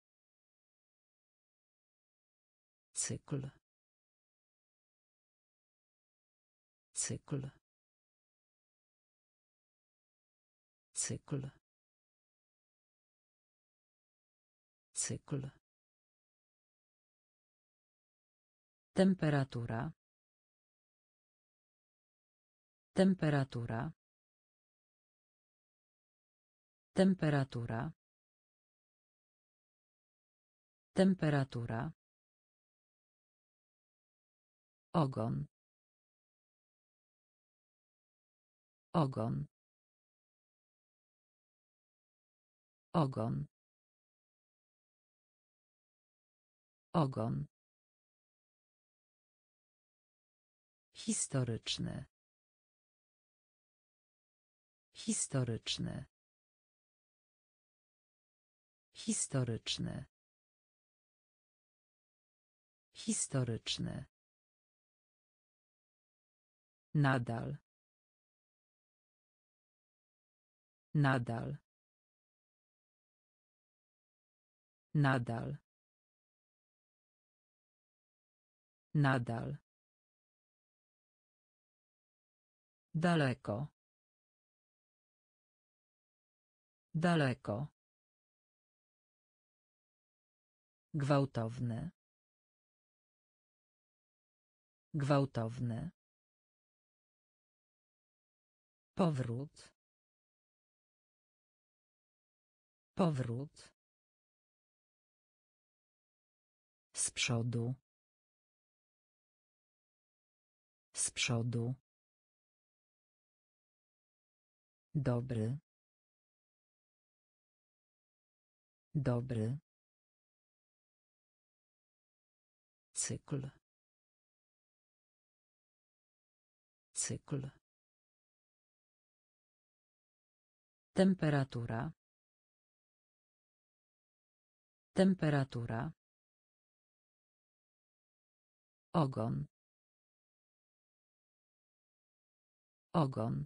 Cykl. Cykl. Cykl. Cykl. Temperatura. Temperatura. Temperatura. Temperatura. Ogon. Ogon. Ogon. Ogon. Historyczny. Historyczny. Historyczny. Historyczny. Nadal. Nadal. Nadal. Nadal. Daleko. Daleko. Gwałtowny. Gwałtowny. Powrót. Powrót. Z przodu. Z przodu. Dobry. Dobry. Cykl. Cykl. Temperatura. Temperatura. Ogon. Ogon.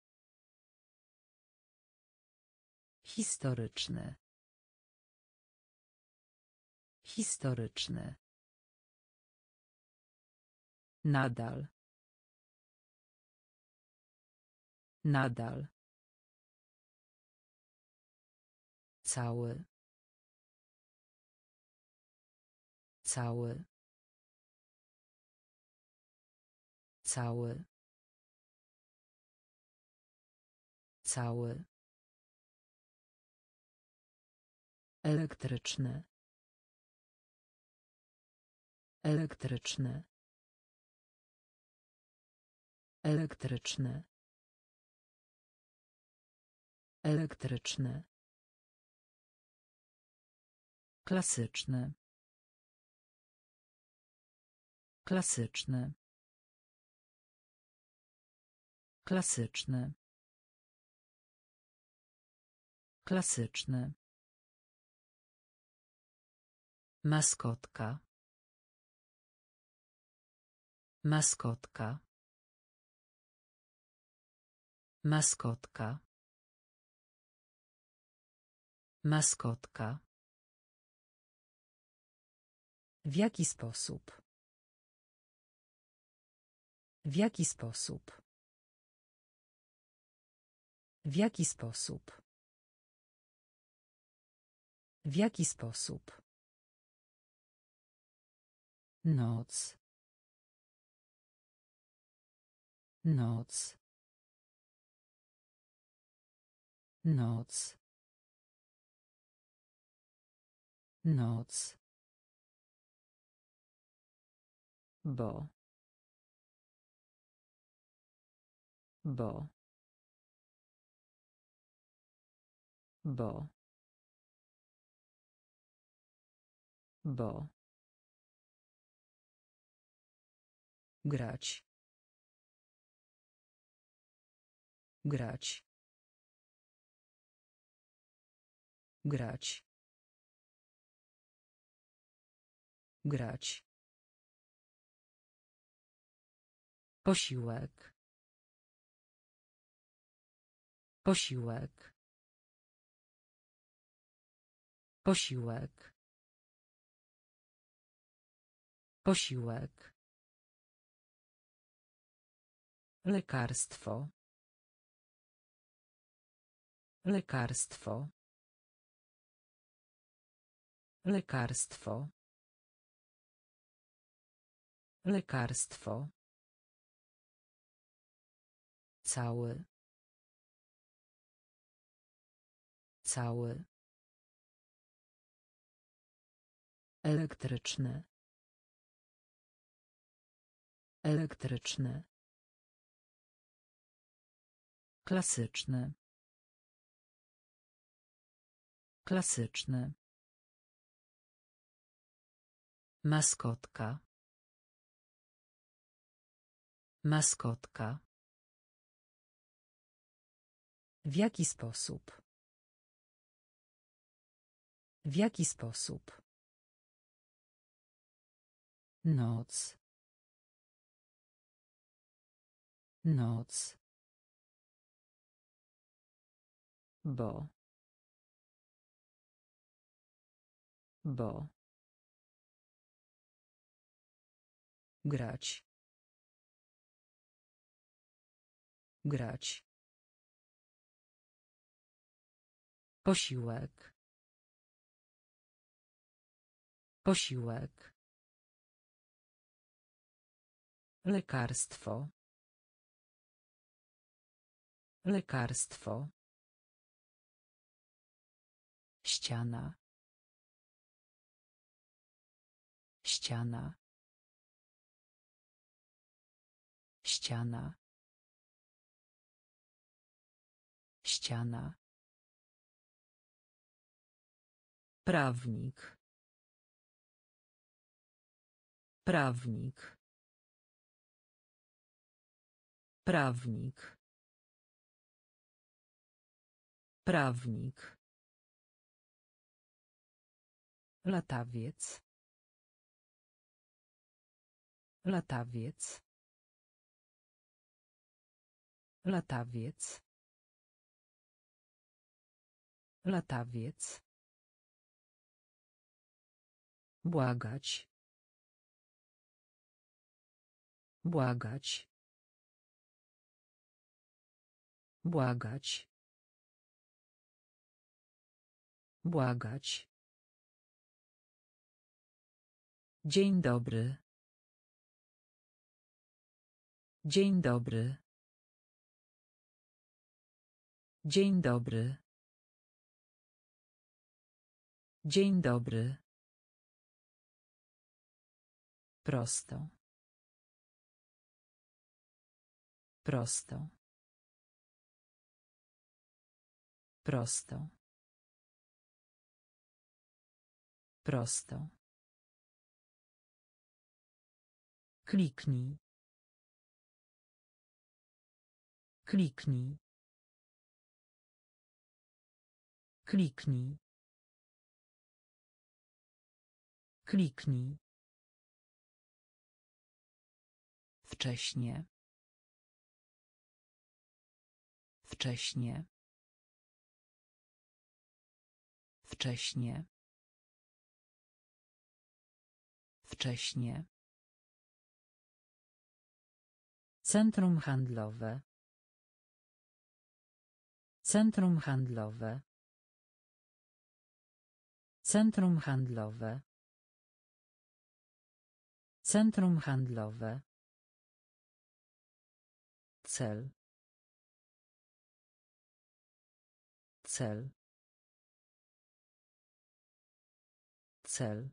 Historyczny. Historyczny. Nadal. Nadal. Cały. Cały. Cały. Cały. Elektryczny. Elektryczny. Elektryczny. Elektryczny. Klasyczny. Klasyczny. Klasyczny. Klasyczny. Maskotka. Maskotka. Maskotka. Maskotka. W jaki sposób? W jaki sposób? W jaki sposób? W jaki sposób? Noc. Noc. Noc. Noc. Bo. Bo. Bo. Bo. Grać. Grać. Grać. Grać. Posiłek. Posiłek. Posiłek. Posiłek. Lekarstwo. Lekarstwo. Lekarstwo. Lekarstwo. Cały. Cały. Elektryczny. Elektryczny. Klasyczny. Klasyczny. Maskotka. Maskotka. W jaki sposób? W jaki sposób? Noc. Noc. Bo. Bo. Grać. Grać. Posiłek. Posiłek. Lekarstwo. Lekarstwo. ściana, ściana, ściana, ściana, prawnik, prawnik, prawnik, prawnik, latawiec, latawiec, latawiec, latawiec, błagać, błagać, błagać, błagać. Dzień dobry. Dzień dobry. Dzień dobry. Dzień dobry. Prosto. Prosto. Prosto. Prosto. Kliknij. Kliknij. Kliknij. Kliknij. Wcześnie. Wcześnie. Wcześnie. Wcześnie. Centrum handlowe. Centrum handlowe. Centrum handlowe. Centrum handlowe. Cel. Cel. Cel.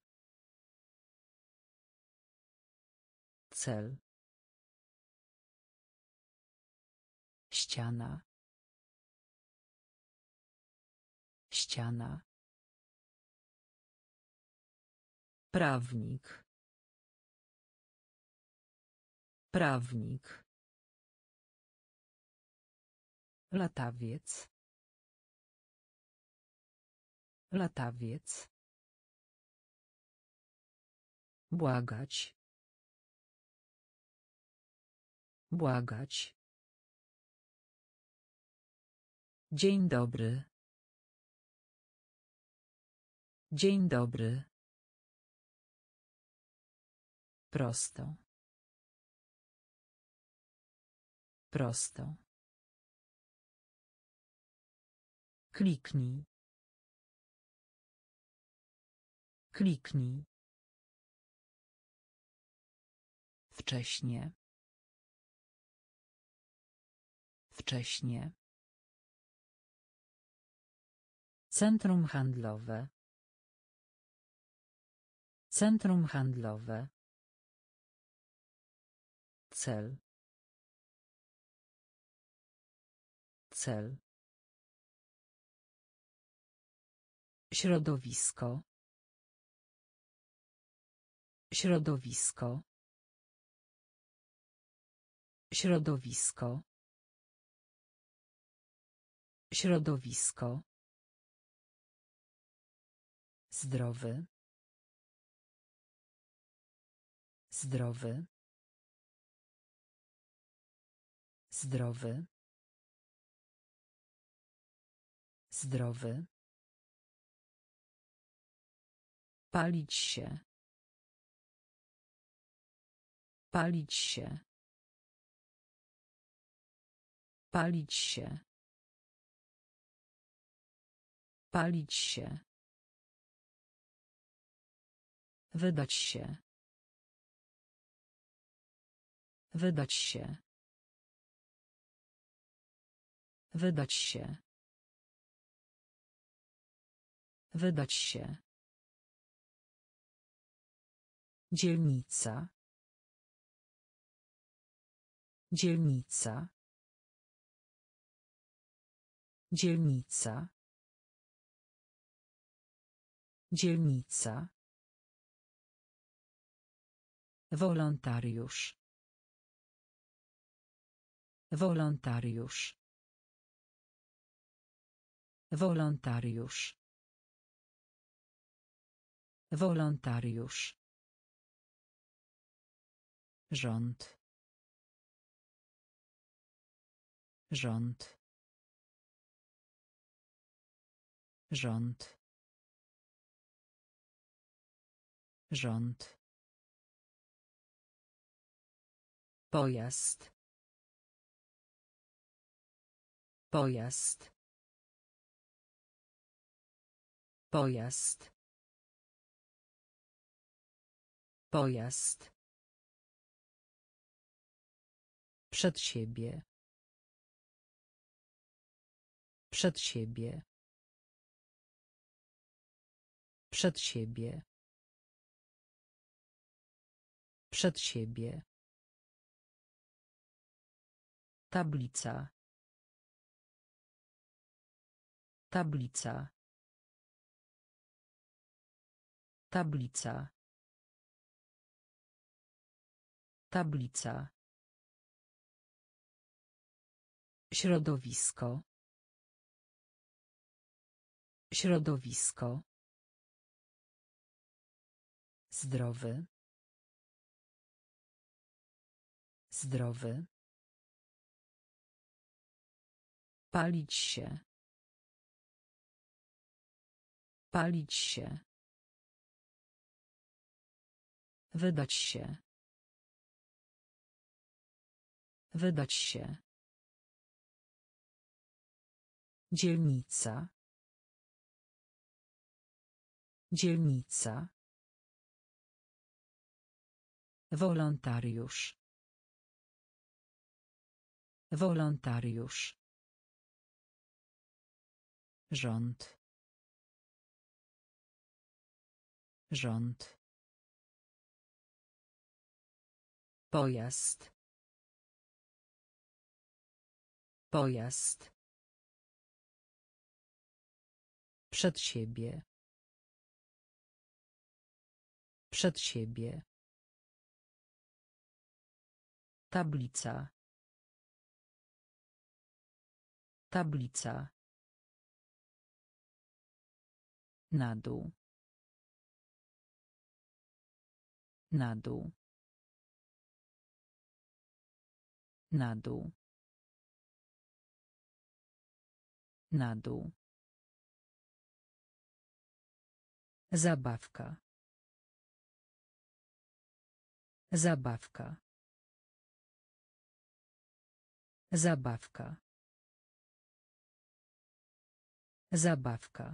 Cel. Ściana. Ściana. Prawnik. Prawnik. Latawiec. Latawiec. Błagać. Błagać. Dzień dobry. Dzień dobry. Prosto. Prosto. Kliknij. Kliknij. Wcześnie. Wcześnie. Centrum handlowe. Centrum handlowe. Cel. Cel. Środowisko. Środowisko. Środowisko. Środowisko. Zdrowy. Zdrowy. Zdrowy. Zdrowy. Palić się. Palić się. Palić się. Palić się. Wydać się. Wydać się. Wydać się. Wydać się. Dzielnica. Dzielnica. Dzielnica. Dzielnica. Wolontariusz. Wolontariusz. Wolontariusz. Wolontariusz. Rząd. Rząd. Rząd. Rząd. Pojazd. Pojazd. Pojazd. Pojazd. Przed siebie. Przed siebie. Przed siebie. Przed siebie. Tablica. Tablica. Tablica. Tablica. Środowisko. Środowisko. Zdrowy. Zdrowy. Palić się. Palić się. Wydać się. Wydać się. Dzielnica. Dzielnica. Wolontariusz. Wolontariusz. Rząd. Rząd. Pojazd. Pojazd. Przed siebie. Przed siebie. Tablica. Tablica. Na dół. Na dół. Na dół. Na dół. Zabawka. Zabawka. Zabawka. Zabawka.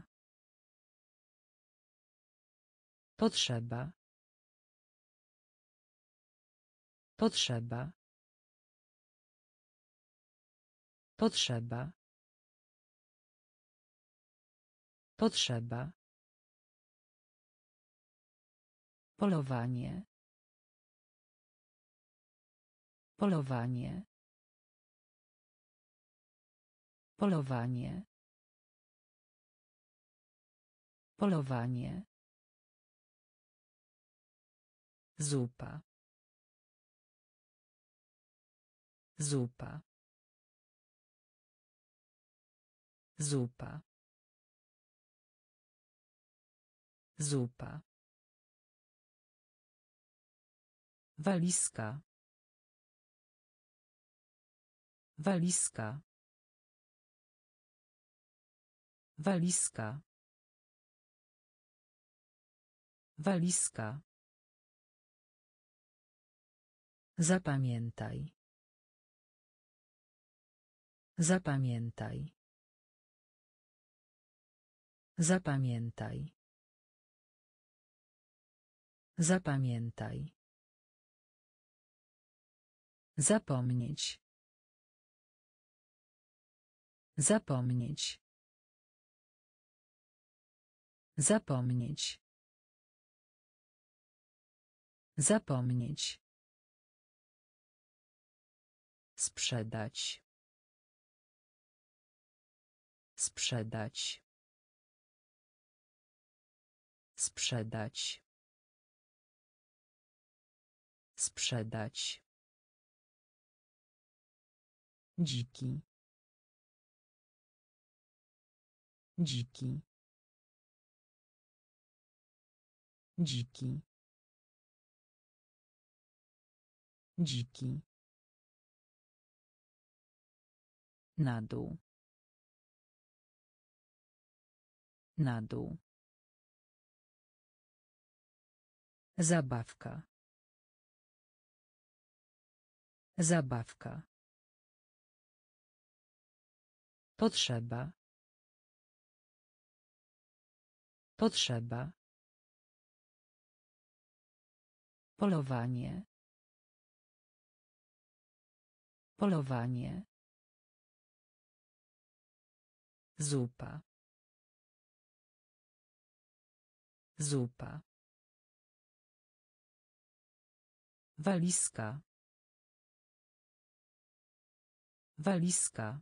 Potrzeba. Potrzeba. Potrzeba. Potrzeba. Polowanie. Polowanie. Polowanie. Polowanie. Zupa. Zupa. Zupa. Zupa. Walizka. Walizka. Walizka. Walizka. Zapamiętaj. Zapamiętaj. Zapamiętaj. Zapamiętaj. Zapomnieć. Zapomnieć. Zapomnieć. Zapomnieć. Sprzedać. Sprzedać. Sprzedać. Sprzedać. Dziki. Dziki. Dziki. Dziki. Na dół. Na dół. Zabawka. Zabawka. Potrzeba. Potrzeba. Polowanie. Polowanie. Zupa. Zupa. Walizka. Walizka.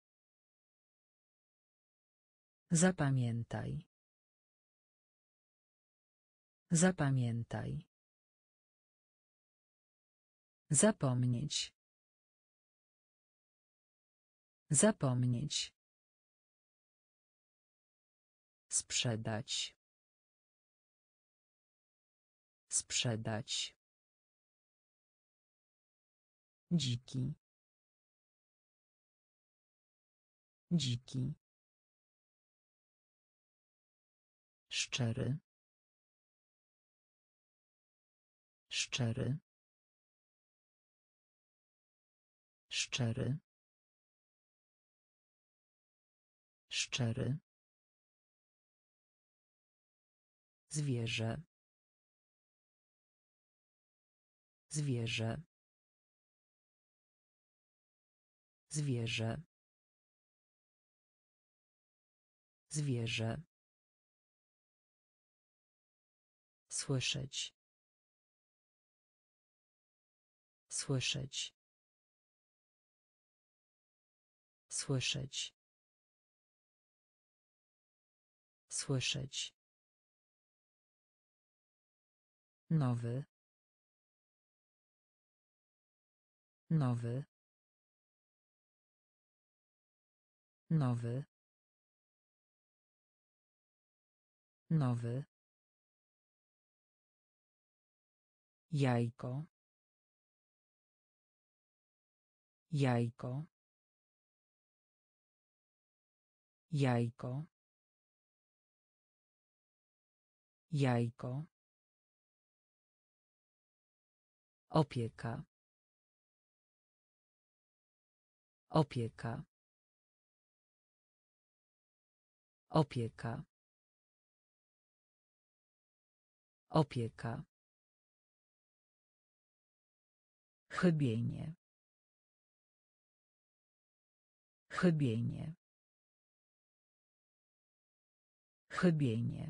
Zapamiętaj. Zapamiętaj. Zapomnieć. Zapomnieć. Sprzedać. Sprzedać. Dziki. Dziki. Szczery. Szczery. Szczery. Szczery. Zwierzę. Zwierzę. Zwierzę. Zwierzę. Słyszeć. Słyszeć. Słyszeć. Słyszeć. Nowy. Nowy. Nowy. Nowy. Jajko. Jajko. Jajko. Jajko. Opieka. Opieka. Opieka. Opieka. Chybienie. Chybienie. Chybienie.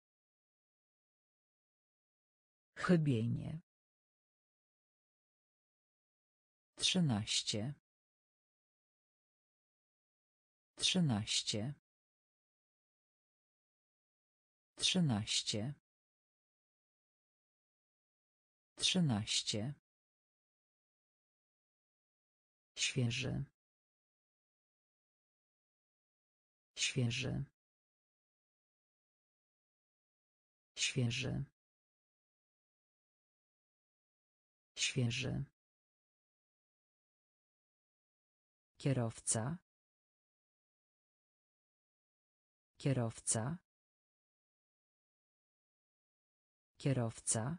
Chybienie. 13. 13. 13. 13. Świeży. Świeży. Świeży. Świeży. Kierowca. Kierowca. Kierowca.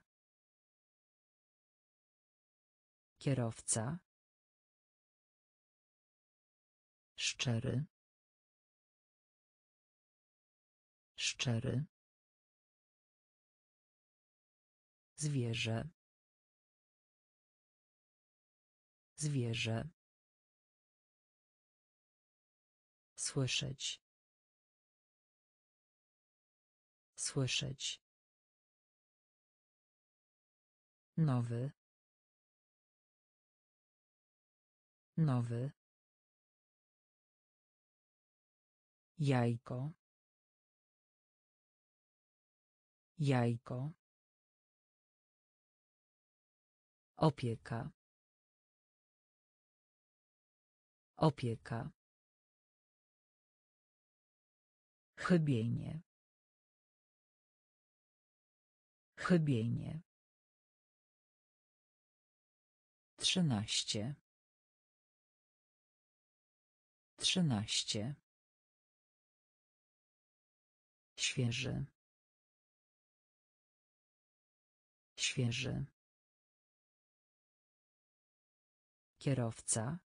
Kierowca. Szczery. Szczery. Zwierzę. Zwierzę. Słyszeć. Słyszeć. Nowy. Nowy. Jajko. Jajko. Opieka. Opieka. Chybienie. Chybienie. 13. 13. Świeży. Świeży. Kierowca.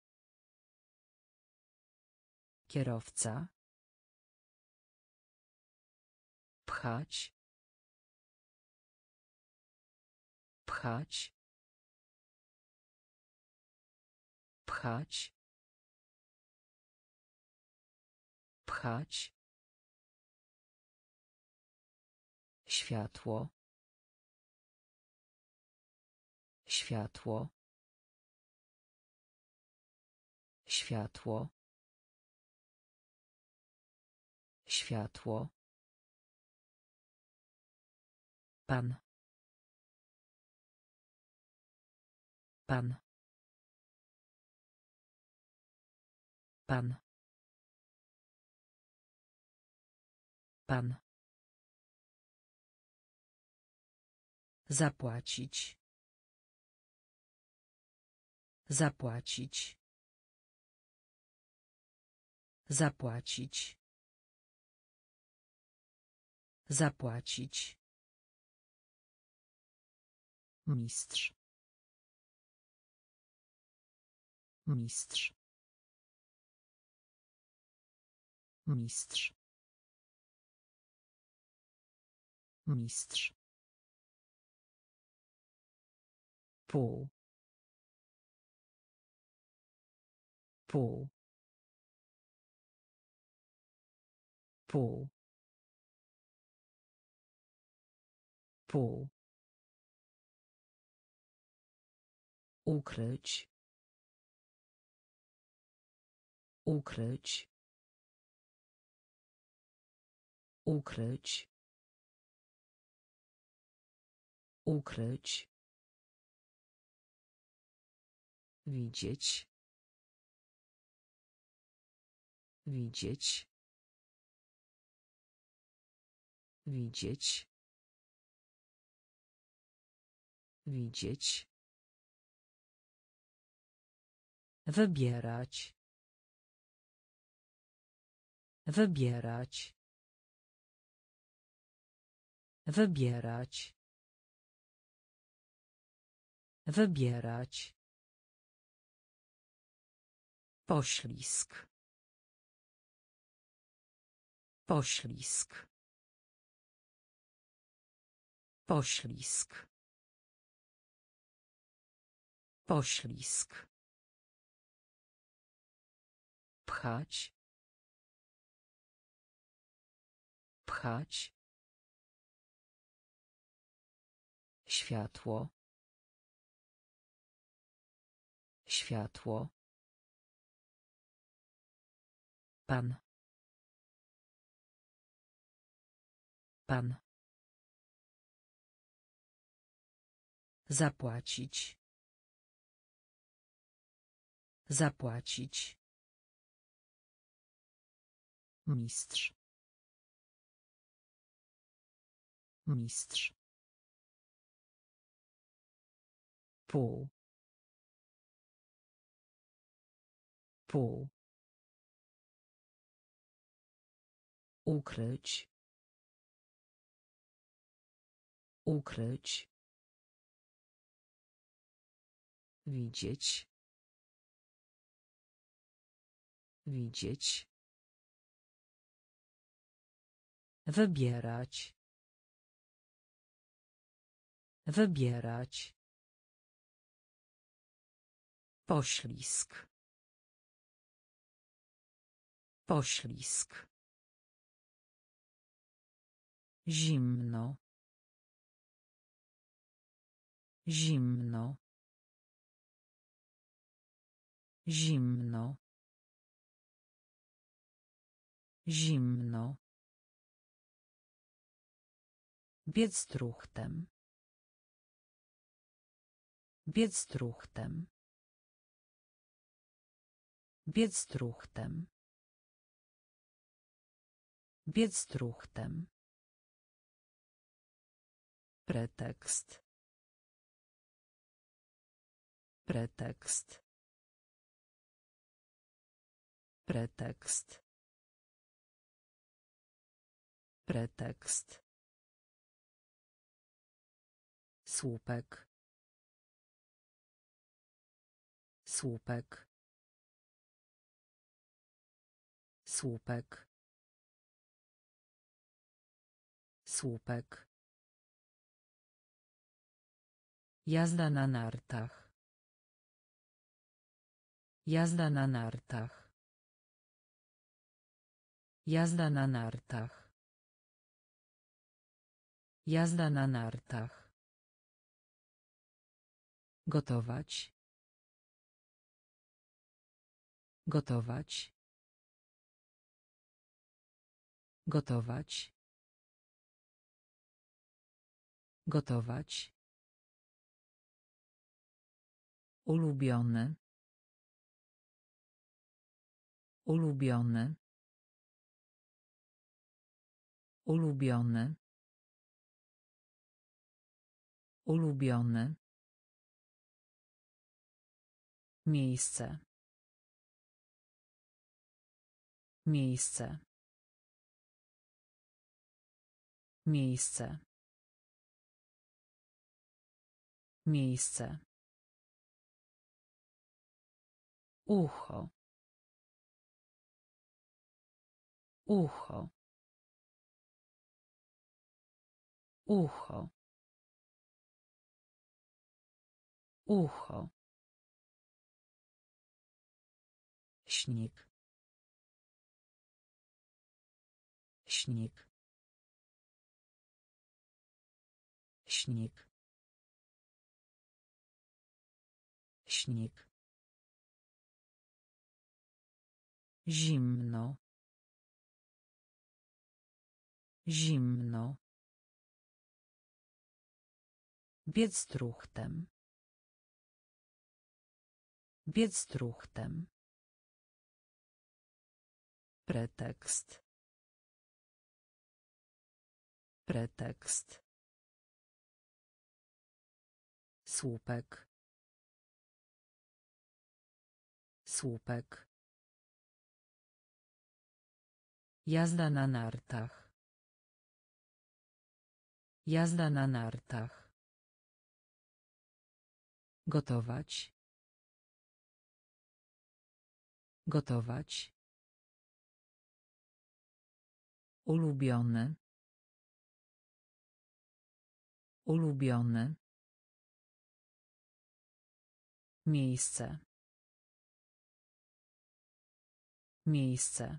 Kierowca. Pchać. Pchać. Pchać. Pchać. Światło. Światło. Światło. Światło. Pan. Pan. Pan. Pan. Zapłacić. Zapłacić. Zapłacić. Zapłacić. Mistrz. Mistrz. Mistrz. Mistrz. Pół. Pół. Pół. Pół. Ukryć. Ukryć. Ukryć. Ukryć. Widzieć. Widzieć. Widzieć. Widzieć. Wybierać. Wybierać. Wybierać. Wybierać. Poślizg. Poślizg. Poślizg. Poślizg. Pchać. Pchać. Światło. Światło. Pan. Pan. Zapłacić. Zapłacić. Mistrz. Mistrz. Pół. Pół. Ukryć. Ukryć. Widzieć. Widzieć. Wybierać. Wybierać. Poślizg. Poślizg. Zimno. Zimno. Zimno. Zimno. Biec truchtem. Biec truchtem. Biec truchtem. Biec truchtem. Pretekst. Pretekst. Pretekst. Pretekst. Słupek. Słupek. Słupek. Słupek. Jazda na nartach. Jazda na nartach. Jazda na nartach. Jazda na nartach. Gotować. Gotować. Gotować. Gotować. Ulubiony. Ulubiony. Ulubiony. Ulubiony. Miejsce. Miejsce. Miejsce. Miejsce. Ucho. Ucho. Ucho. Ucho. Śnik. Śnik. Śnik. Śnik. Zimno. Zimno. Biec truchtem. Biec truchtem. Pretekst. Pretekst. Słupek. Słupek. Jazda na nartach. Jazda na nartach. Gotować. Gotować. Ulubiony. Ulubiony. Miejsce. Miejsce.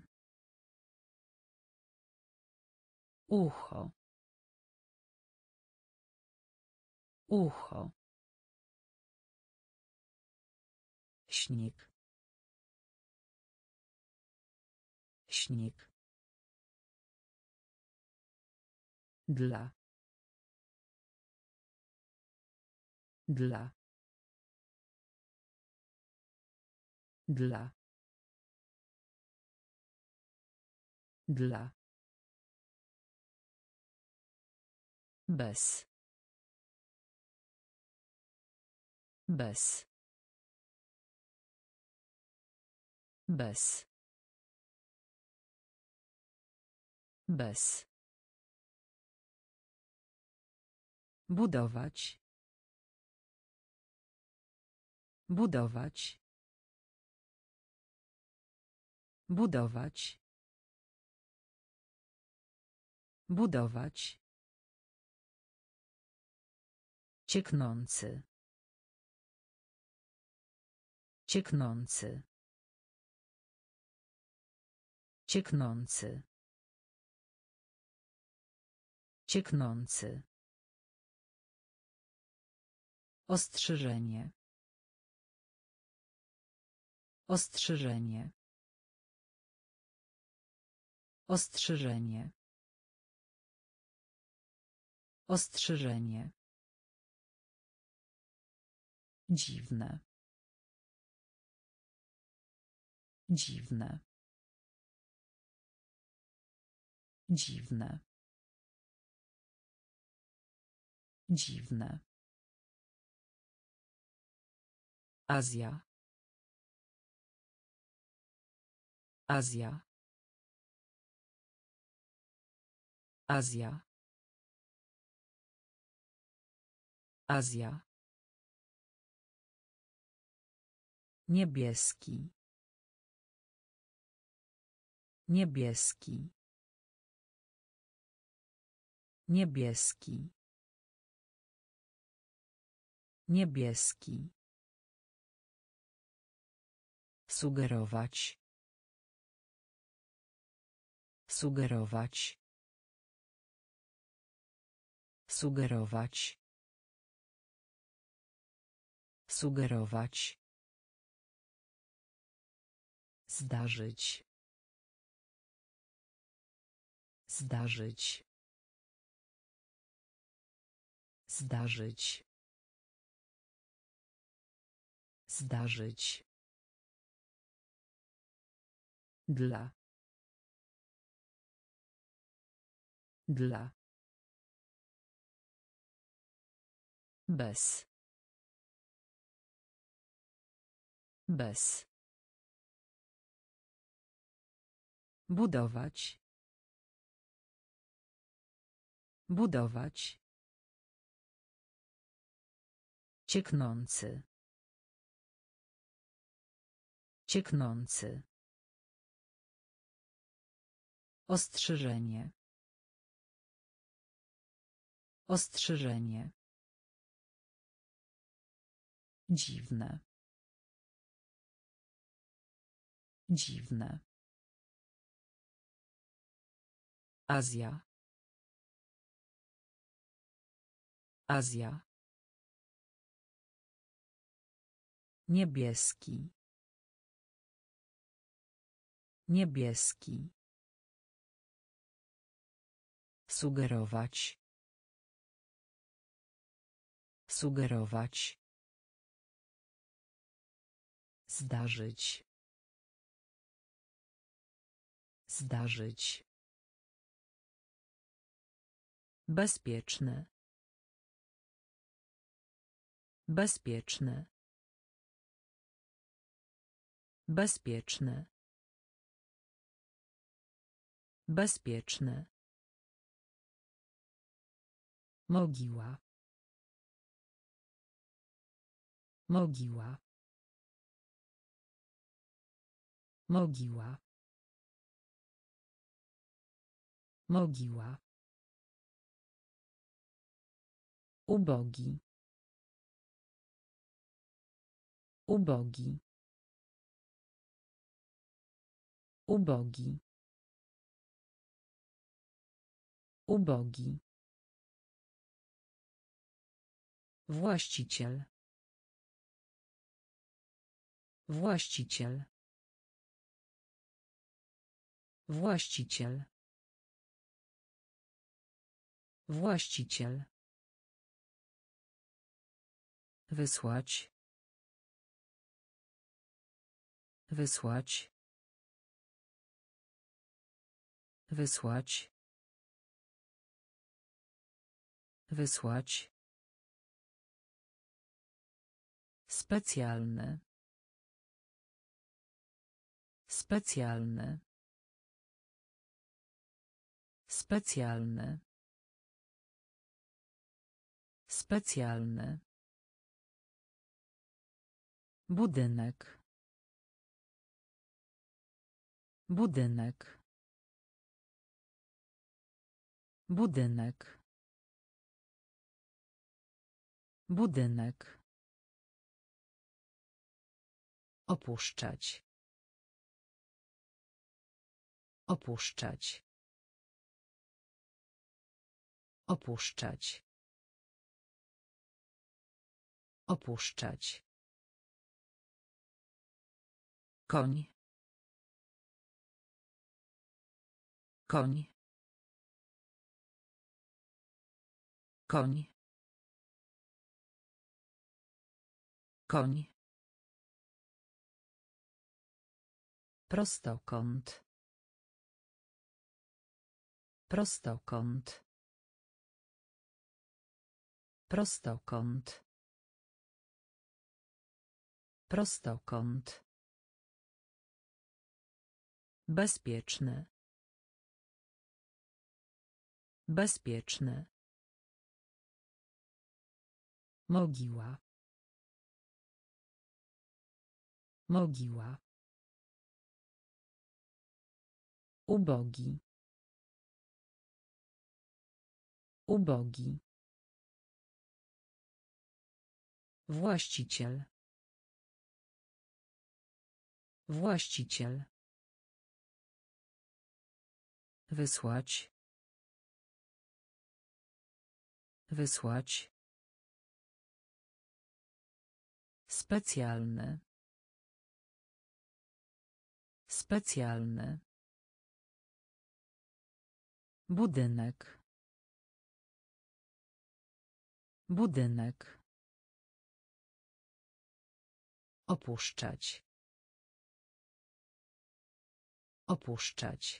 Ucho. Ucho. Śnik. Śnik. Dla. Dla. Dla. Dla. Bez. Bez. Bez. Bez. Budować. Budować. Budować. Budować. Cieknący. Cieknący. Cieknący. Cieknący. Ostrzeżenie. Ostrzeżenie. Ostrzeżenie. Ostrzeżenie. Dziwne. Dziwne. Dziwne. Dziwne. Azja. Azja. Azja. Azja. Niebieski. Niebieski. Niebieski. Niebieski. Sugerować. Sugerować. Sugerować. Sugerować. Zdarzyć. Zdarzyć. Zdarzyć. Zdarzyć. Dla. Dla. Bez. Bez. Budować. Budować. Cieknący. Cieknący. Ostrzeżenie. Ostrzeżenie. Dziwne. Dziwne. Azja. Azja. Niebieski. Niebieski. Sugerować. Sugerować. Zdarzyć. Zdarzyć. Bezpieczny. Bezpieczny. Bezpieczny. Bezpieczny. Mogiła. Mogiła. Mogiła. Mogiła. Ubogi. Ubogi. Ubogi. Ubogi. Właściciel. Właściciel. Właściciel. Właściciel. Wysłać. Wysłać. Wysłać. Wysłać. Specjalny. Specjalny. Specjalny. Specjalny. Budynek. Budynek. Budynek. Budynek. Opuszczać. Opuszczać. Opuszczać. Opuszczać. Koń. Koń. Koń. Koń. Prostokąt. Prostokąt. Prostokąt. Prostokąt. Bezpieczny. Bezpieczny. Mogiła. Mogiła. Ubogi. Ubogi. Właściciel. Właściciel. Wysłać. Wysłać. Specjalny. Specjalny. Budynek. Budynek. Opuszczać. Opuszczać.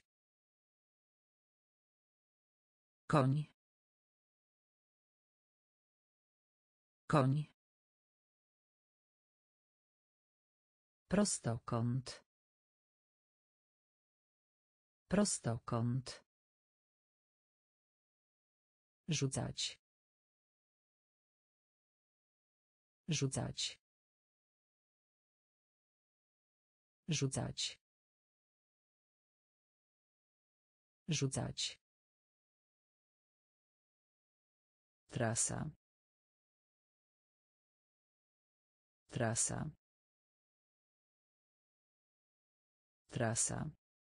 Koń. Koń. Prostokąt. Prostokąt. Rzucać. Rzucać. Rzucać. Rzucać. Trasa. Trasa. Trasa.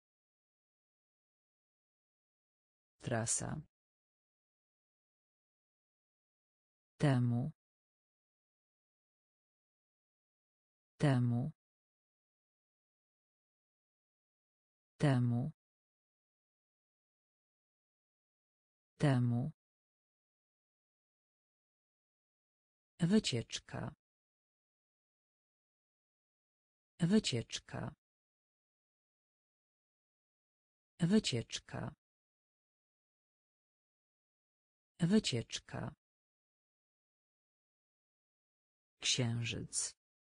Trasa. Temu. Temu. Temu. Temu. Wycieczka. Wycieczka. Wycieczka. Wycieczka. Księżyc.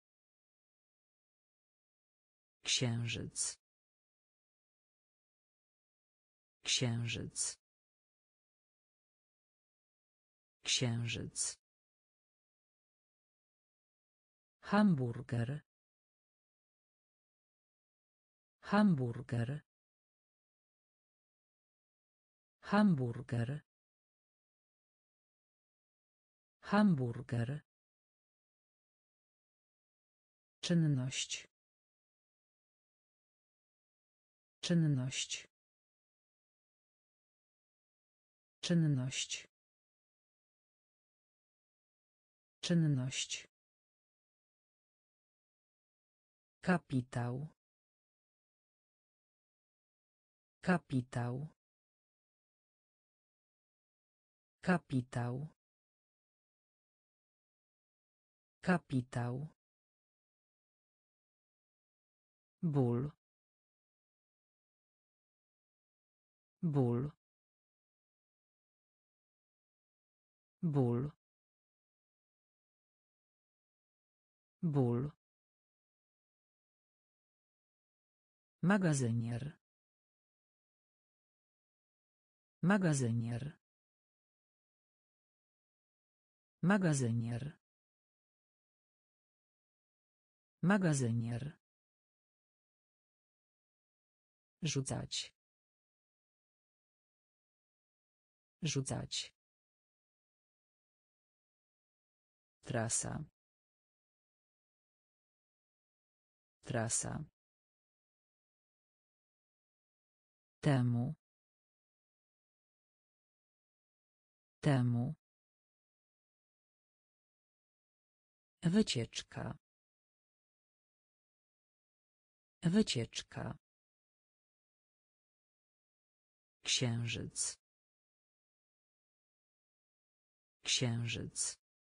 Księżyc. Księżyc. Księżyc. Hamburger. Hamburger. Hamburger. Hamburger. Czynność. Czynność. Czynność. Czynność. Kapitał. Kapitał. Kapitał. Kapitał. Ból. Ból. Ból. Ból. Magazynier. Magazynier. Magazynier. Magazynier. Rzucać. Rzucać. Trasa. Trasa. Temu. Temu. Wycieczka. Wycieczka. Księżyc. Księżyc.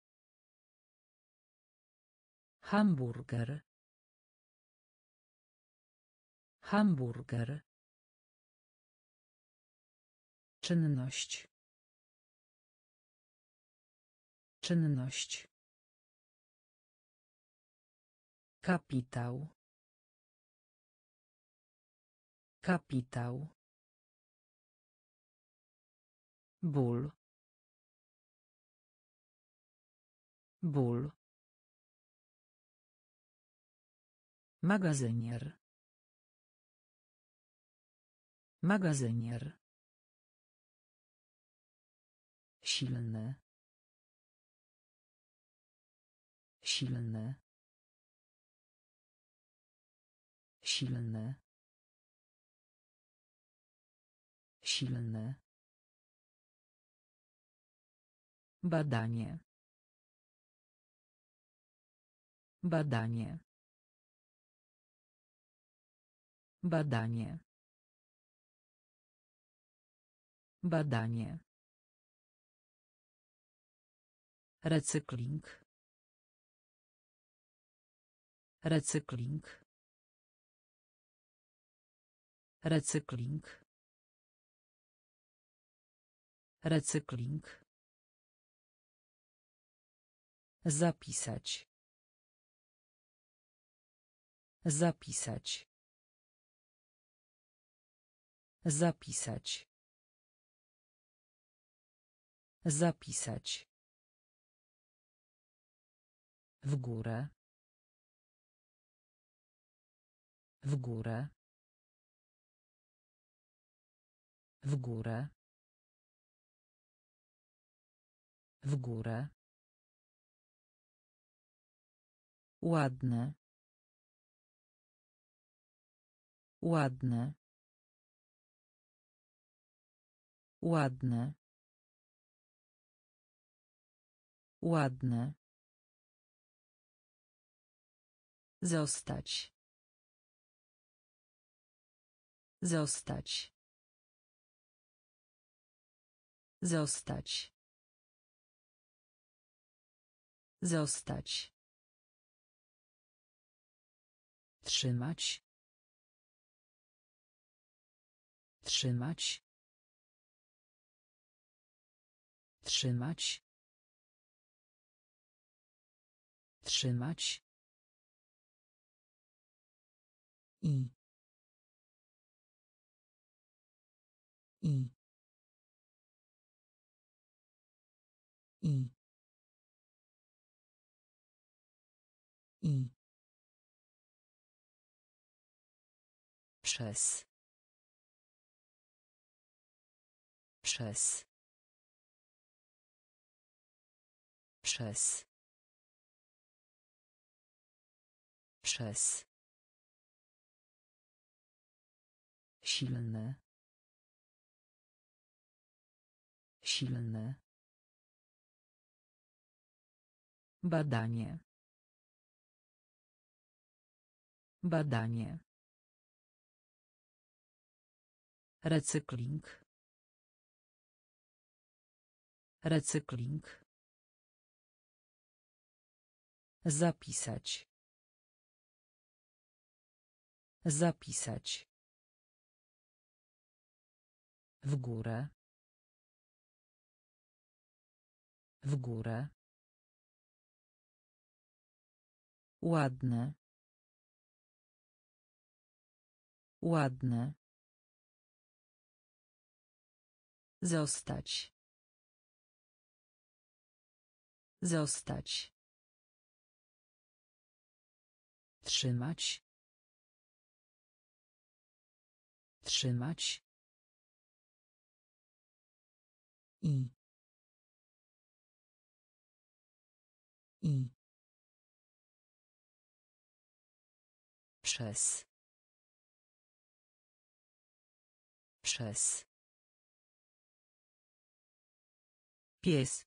Hamburger. Hamburger. Czynność. Czynność. Kapitał. Kapitał. Ból. Ból. Magazynier. Magazynier. Silny. Silny. Silny. Silny. Badanie. Badanie. Badanie. Badanie. Recykling. Recykling. Recykling. Recykling. Zapisać. Zapisać. Zapisać. Zapisać. W górę. W górę. W górę. W górę. Ładne. Ładne. Ładne. Ładne. Zostać. Zostać. Zostać. Zostać. Trzymać. Trzymać. Trzymać. Trzymać. I. I. I. I. Przez. Przez. Przez. Przez. Silny. Silny. Badanie. Badanie. Recykling. Recykling. Zapisać. Zapisać. W górę. W górę. Ładne. Ładne. Zostać. Zostać. Trzymać. Trzymać. I. I. Przez. Przez. Pies.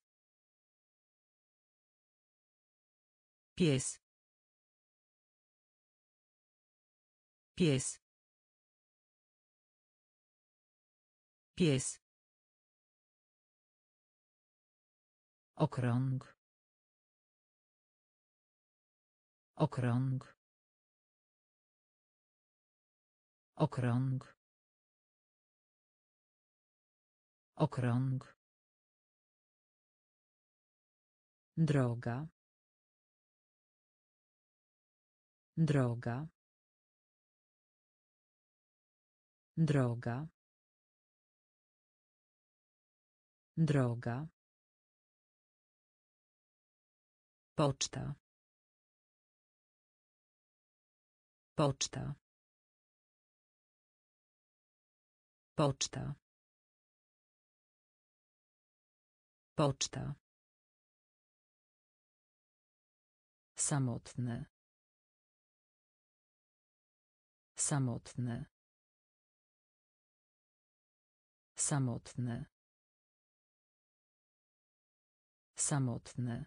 Pies. Pies. Pies. Okrąg. Okrąg. Okrąg. Okrąg. Droga. Droga. Droga. Droga. Poczta. Poczta. Poczta. Poczta. Samotny. Samotny. Samotny. Samotny.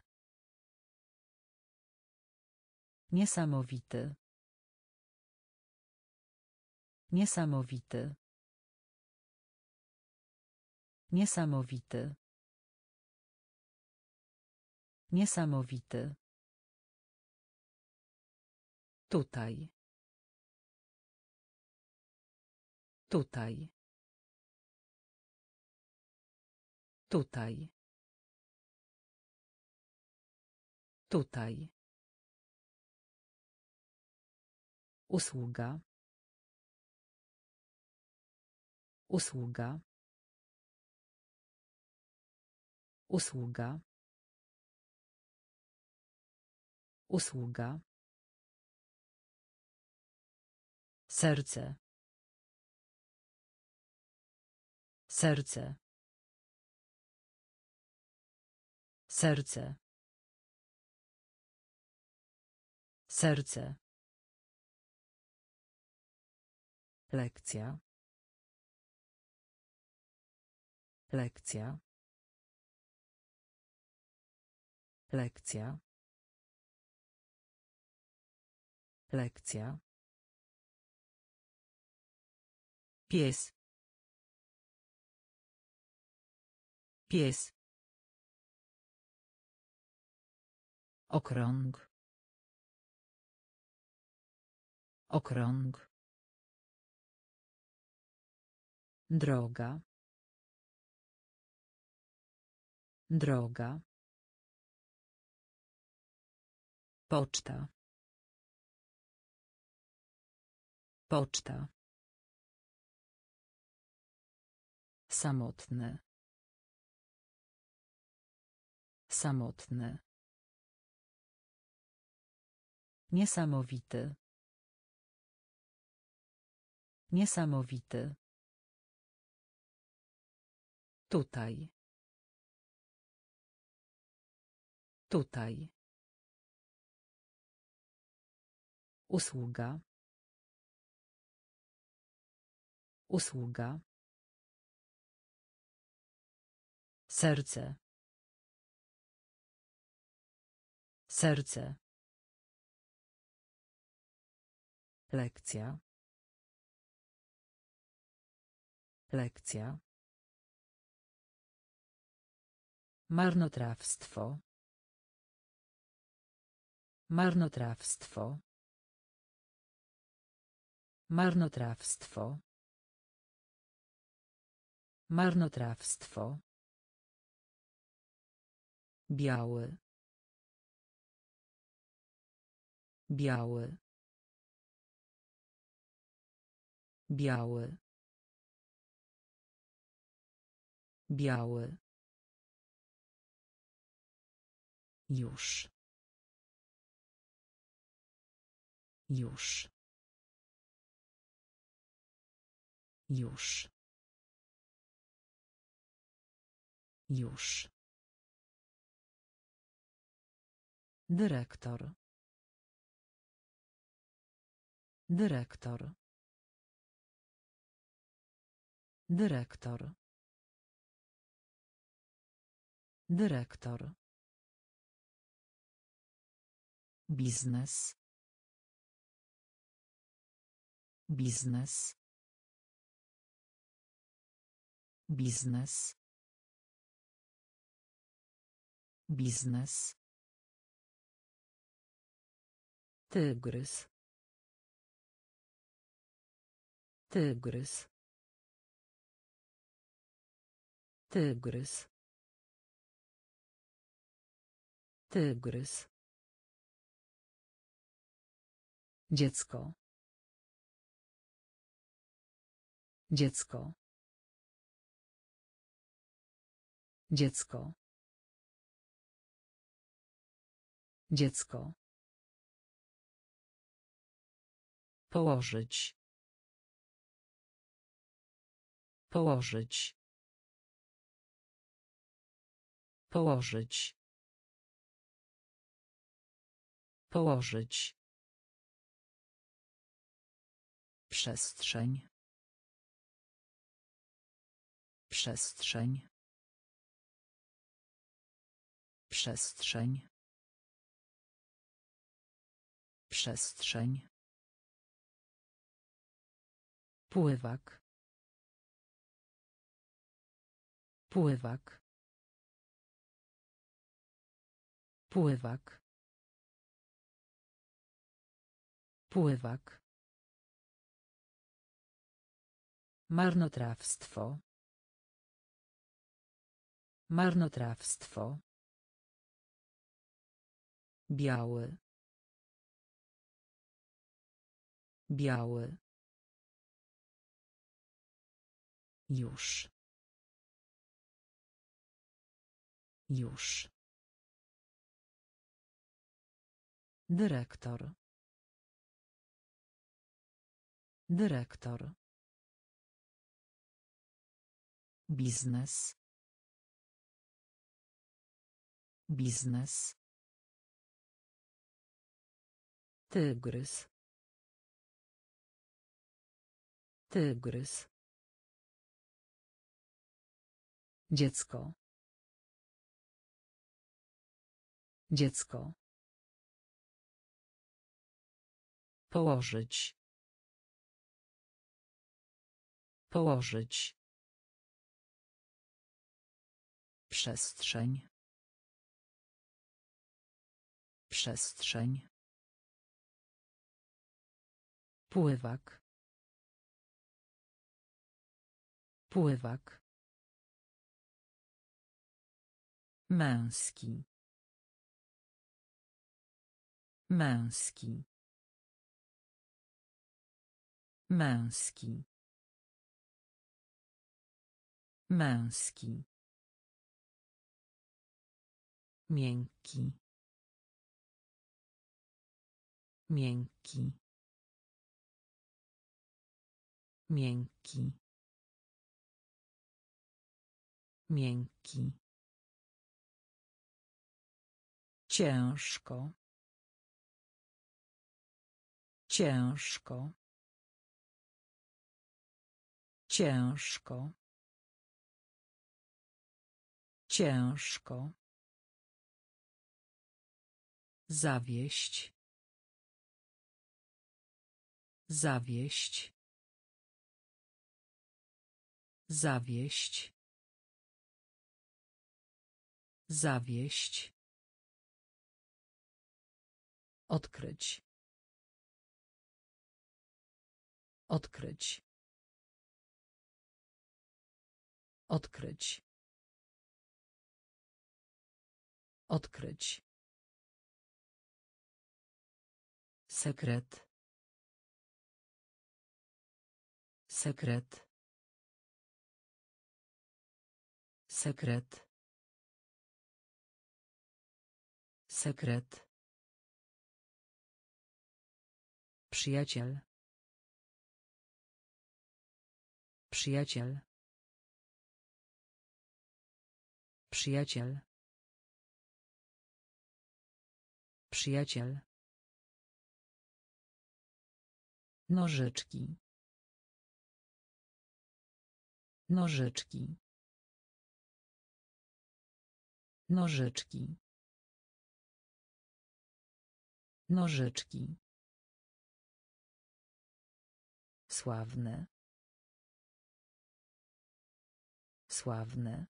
Niesamowity. Niesamowity. Niesamowity. Niesamowity. Tutaj. Tutaj. Tutaj. Tutaj. Usługa. Usługa. Usługa. Usługa. Serce. Serce. Serce. Serce. Lekcja. Lekcja. Lekcja. Lekcja. Pies. Pies. Okrąg. Okrąg. Droga. Droga. Poczta. Poczta. Samotny. Samotny. Niesamowity. Niesamowity. Tutaj. Tutaj. Usługa. Usługa. Serce. Serce. Lekcja. Lekcja. Marnotrawstwo. Marnotrawstwo. Marnotrawstwo. Marnotrawstwo. Biały. Biały. Biały. Biały. Już. Już. Już. Już. Dyrektor. Dyrektor. Dyrektor. Dyrektor. Biznes. Biznes. Biznes. Biznes. Tygrys. Tygrys. Tygrys. Tygrys. Dziecko. Dziecko. Dziecko. Dziecko. Położyć. Położyć. Położyć. Położyć. Przestrzeń. Przestrzeń. Przestrzeń. Przestrzeń. Pływak. Pływak. Pływak. Pływak. Marnotrawstwo. Marnotrawstwo. Biały. Biały. Już. Już. Dyrektor. Dyrektor. Biznes. Biznes. Tygrys. Tygrys. Dziecko. Dziecko. Położyć. Położyć. Przestrzeń. Przestrzeń. Pływak. Pływak. Męski. Męski. Męski. Męski. Miękki. Miękki. Miękki. Miękki. Ciężko. Ciężko. Ciężko. Ciężko. Zawieść. Zawieść. Zawieść. Zawieść. Odkryć. Odkryć. Odkryć. Odkryć. Sekret. Sekret. Sekret. Sekret. Przyjaciel. Przyjaciel. Przyjaciel. Przyjaciel. Nożyczki. Nożyczki. Nożyczki. Nożyczki. Sławne. Sławne.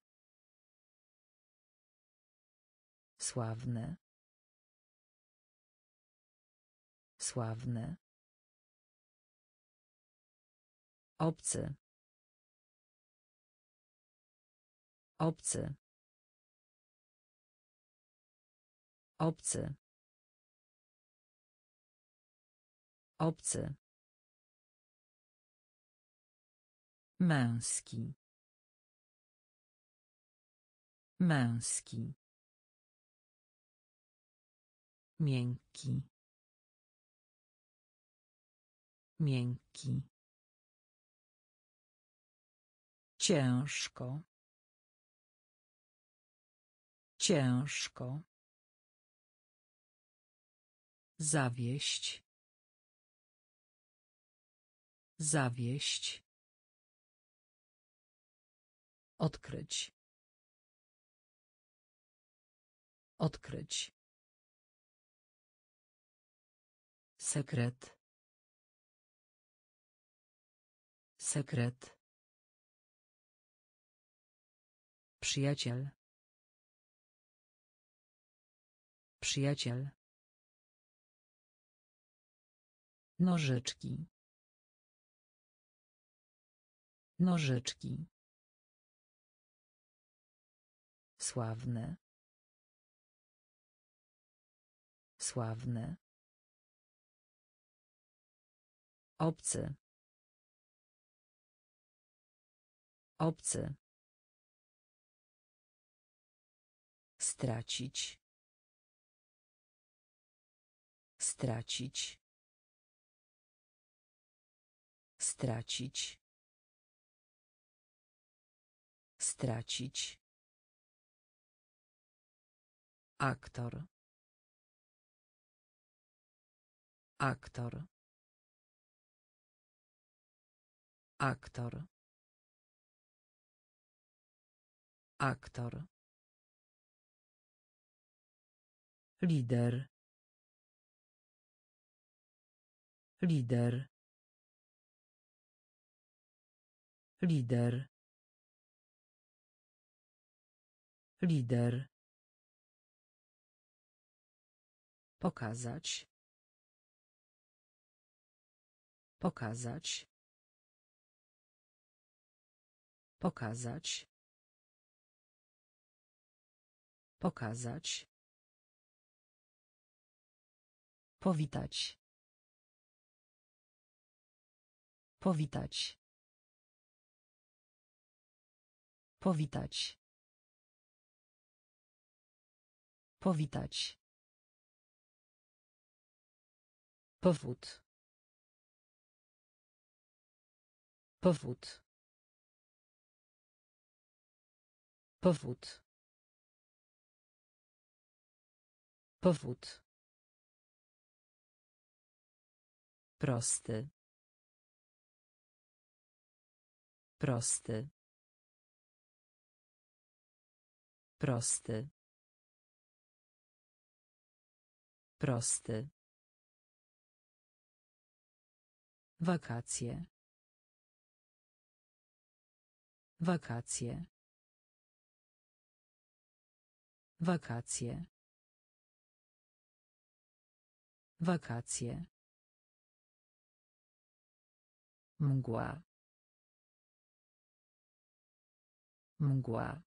Sławne. Sławne. Obcy. Obcy. Obcy. Obcy. Męski. Męski. Miękki. Miękki. Ciężko. Ciężko. Zawieść. Zawieść. Odkryć. Odkryć. Sekret. Sekret. Przyjaciel. Przyjaciel. Nożyczki. Nożyczki. Sławne. Sławne. Obcy. Obcy. Stracić. Stracić. Stracić. Stracić. Aktor. Aktor. Aktor. Aktor. Lider. Lider. Lider. Lider. Pokazać. Pokazać. Pokazać. Pokazać. Powitać. Powitać. Powitać. Powitać. Powód. Powód. Powód. Powód. Prosty. Prosty. Prosty. Prosty. Wakacje. Wakacje. Wakacje. Wakacje. Mgła. Mgła.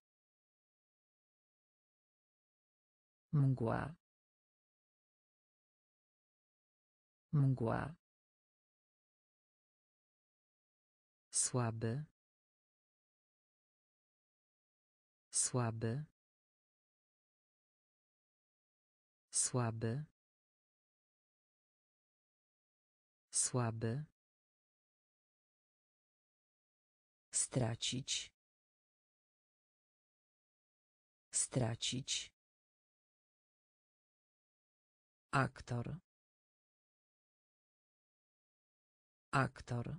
Mgła. Mgła. Słaby. Słaby. Słaby. Słaby. Stracić. Stracić. Aktor. Aktor.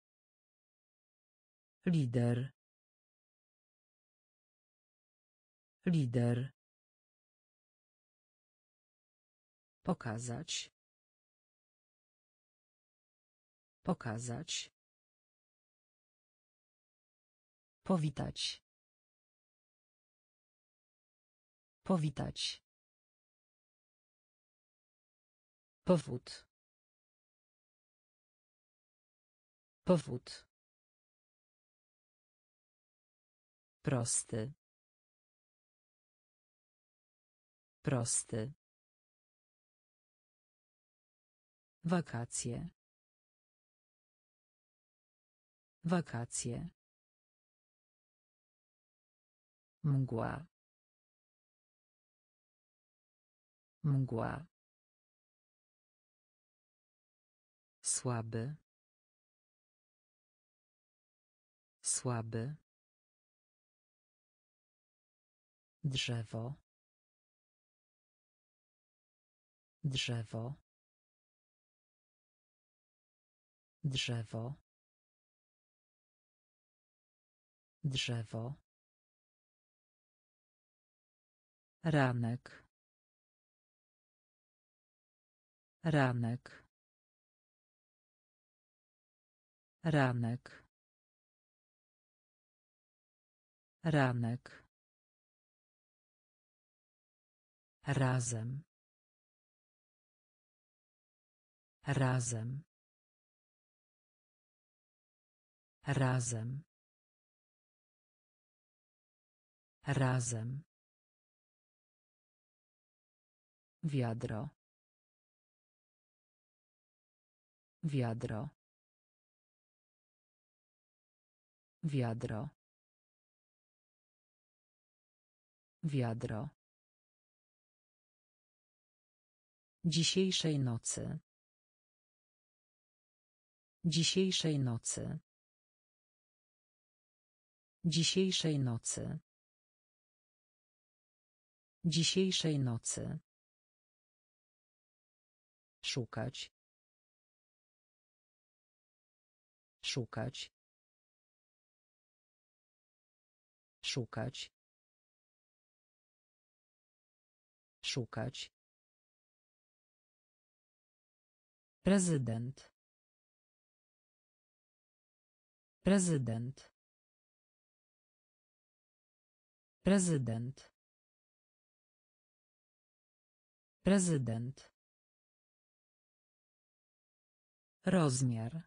Lider. Lider. Pokazać. Pokazać. Powitać. Powitać. Powód. Powód. Prosty. Prosty. Wakacje. Wakacje. Mgła. Mgła. Słaby. Słaby. Drzewo. Drzewo. Drzewo. Drzewo. Ranek. Ranek. Ranek. Ranek. Razem. Razem. Razem. Razem. Wiadro. Wiadro. Wiadro. Wiadro. Dzisiejszej nocy. Dzisiejszej nocy. Dzisiejszej nocy. Dzisiejszej nocy. Szukać. Szukać. Szukać. Szukać. Prezydent. Prezydent. Prezydent. Prezydent. Rozmiar.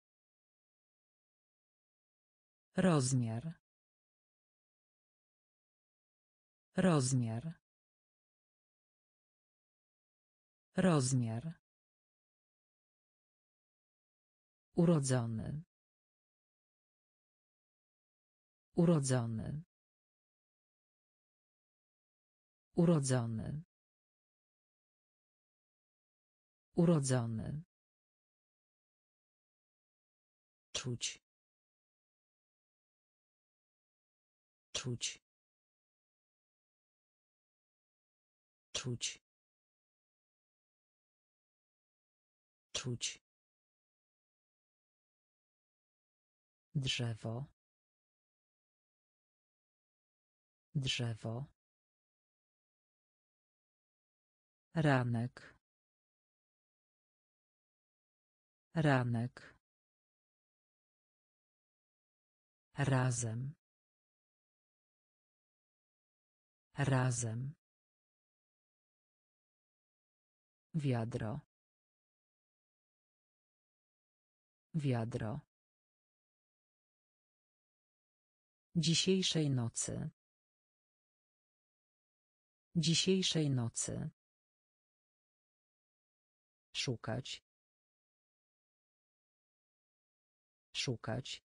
Rozmiar. Rozmiar. Rozmiar. Urodzony. Urodzony. Urodzony. Urodzony. Czuć. Czuć. Czuć. Czuć. Drzewo. Drzewo. Ranek. Ranek. Razem. Razem. Wiadro. Wiadro. Dzisiejszej nocy. Dzisiejszej nocy. Szukać. Szukać.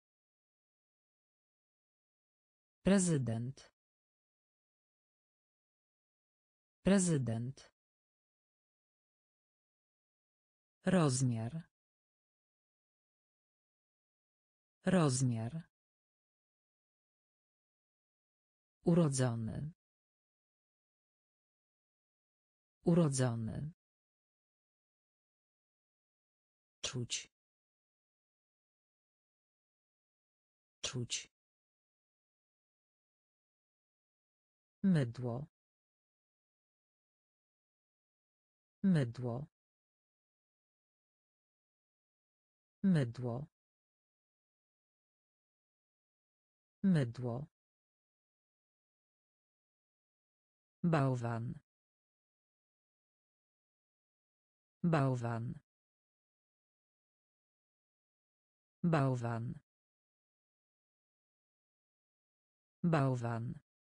Prezydent. Prezydent. Rozmiar. Rozmiar. Urodzony. Urodzony. Czuć. Czuć. Mydło. Mydło. Mydło. Mydło. Bałwan. Bałwan. Bałwan. Bałwan.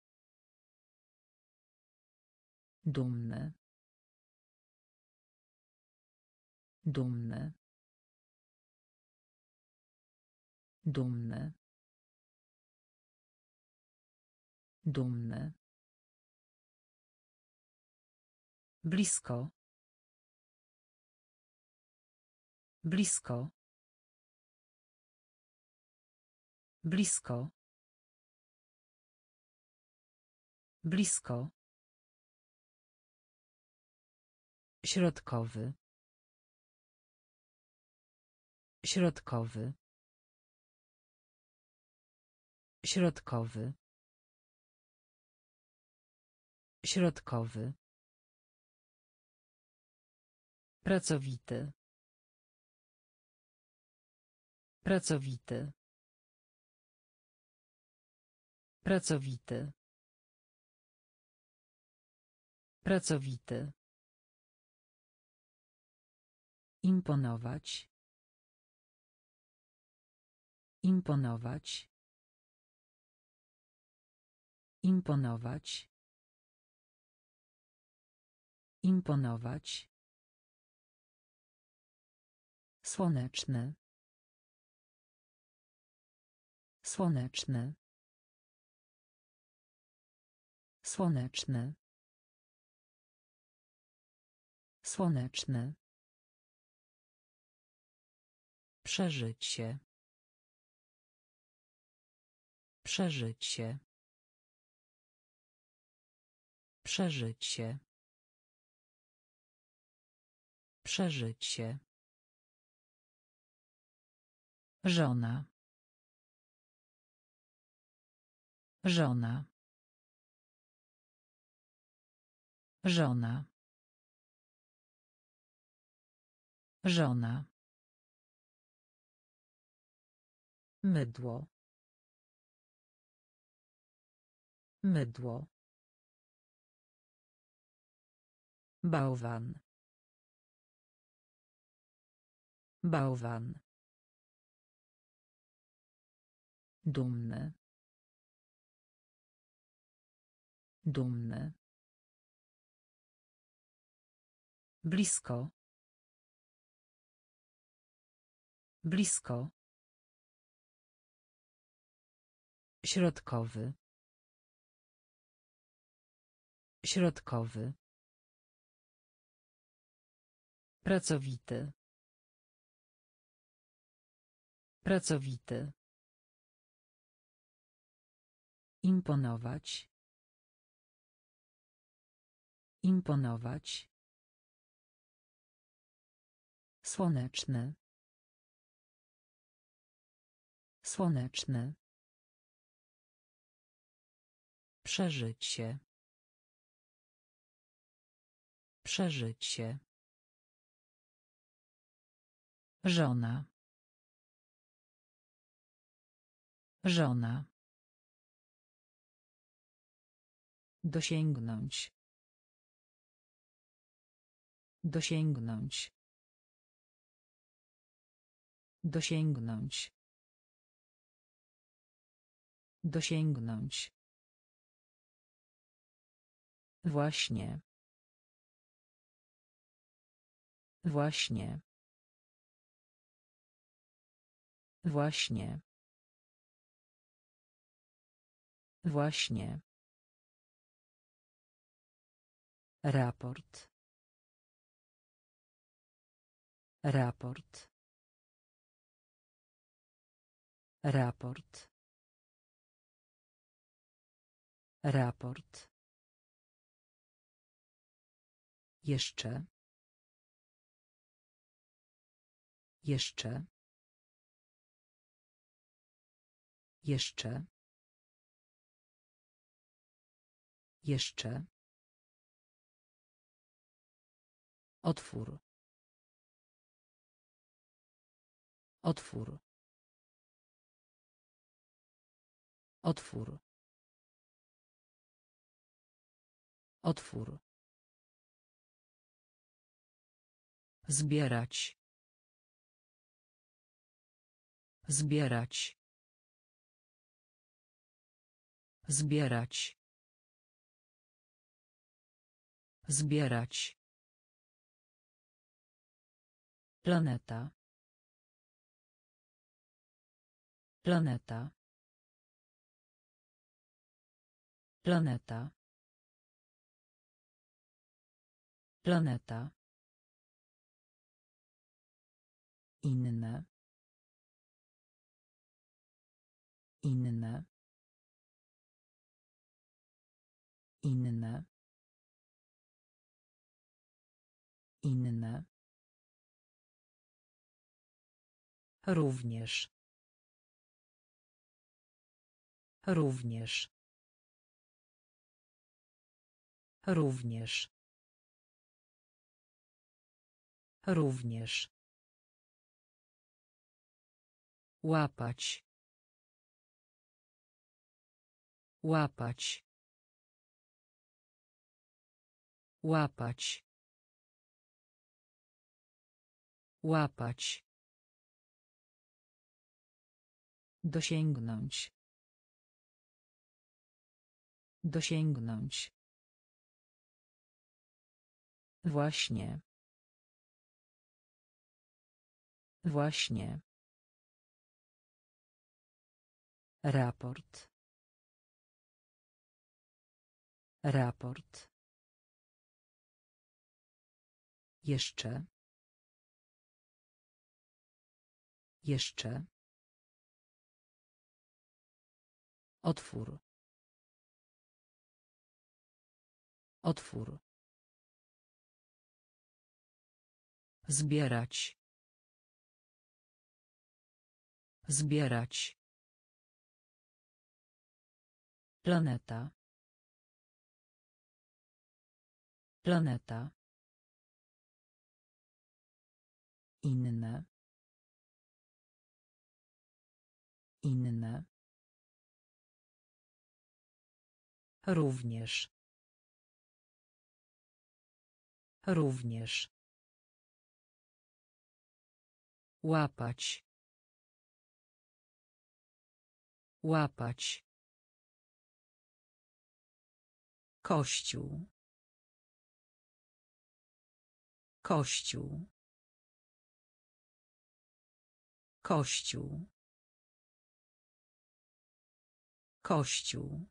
Dumny. Dumny. Dumny. Dumny. Blisko. Blisko. Blisko. Blisko. Środkowy. Środkowy. Środkowy. Środkowy. Pracowity. Pracowity. Pracowity. Pracowity. Imponować. Imponować. Imponować. Imponować. Słoneczny. Słoneczny. Słoneczny. Słoneczny. Przeżycie. Przeżycie. Przeżycie. Przeżycie. Żona. Żona. Żona. Żona. Mydło. Mydło. Bałwan. Bałwan. Dumny. Dumny. Blisko. Blisko. Środkowy. Środkowy. Pracowity. Pracowity. Imponować. Imponować. Słoneczny. Słoneczny. Przeżycie. Przeżycie. Żona. Żona. Dosięgnąć. Dosięgnąć. Dosięgnąć. Dosięgnąć. Właśnie. Właśnie. Właśnie. Właśnie. Raport. Raport. Raport. Raport. Jeszcze. Jeszcze. Jeszcze. Jeszcze. Otwór. Otwór. Otwór. Otwór. Zbierać. Zbierać. Zbierać. Zbierać. Planeta. Planeta. Planeta. Planeta. Inne. Inne. Inne. Inne. Również. Również. Również. Również. Łapać. Łapać. Łapać. Łapać. Dosięgnąć. Dosięgnąć. Właśnie. Właśnie. Raport. Raport. Jeszcze. Jeszcze. Otwór. Otwór. Zbierać. Zbierać. Planeta. Planeta. Inne. Inne. Również. Również. Łapać. Łapać. Kościół. Kościół. Kościół. Kościół.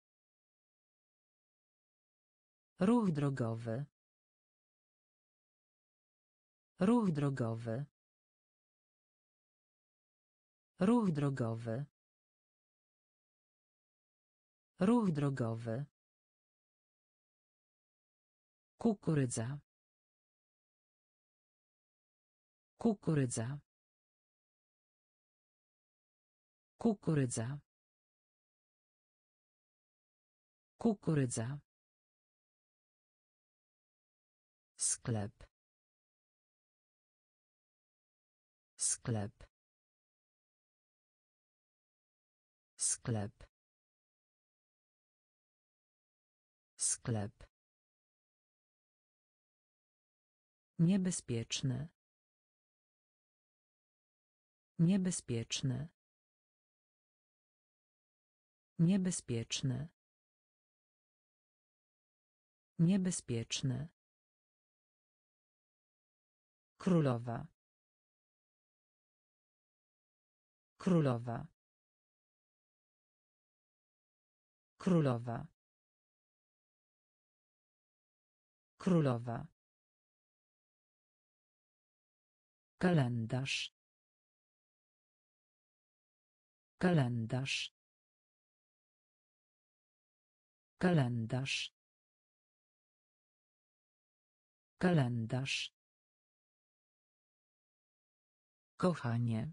Ruch drogowy. Ruch drogowy. Ruch drogowy. Ruch drogowy. Kukurydza. Kukurydza. Kukurydza. Kukurydza. Sklep. Sklep. Sklep. Sklep. Niebezpieczne. Niebezpieczne. Niebezpieczne. Niebezpieczne. Królowa. Królowa. Królowa. Królowa. Kalendarz. Kalendarz. Kalendarz. Kalendarz. Kochanie.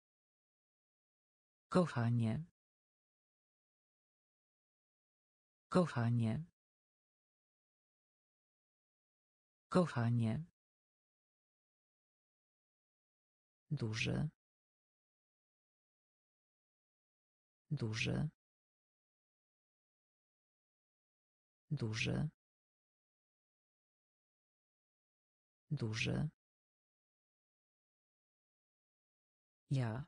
Kochanie. Kochanie. Kochanie. Duży. Duży. Duży. Duży. Ja.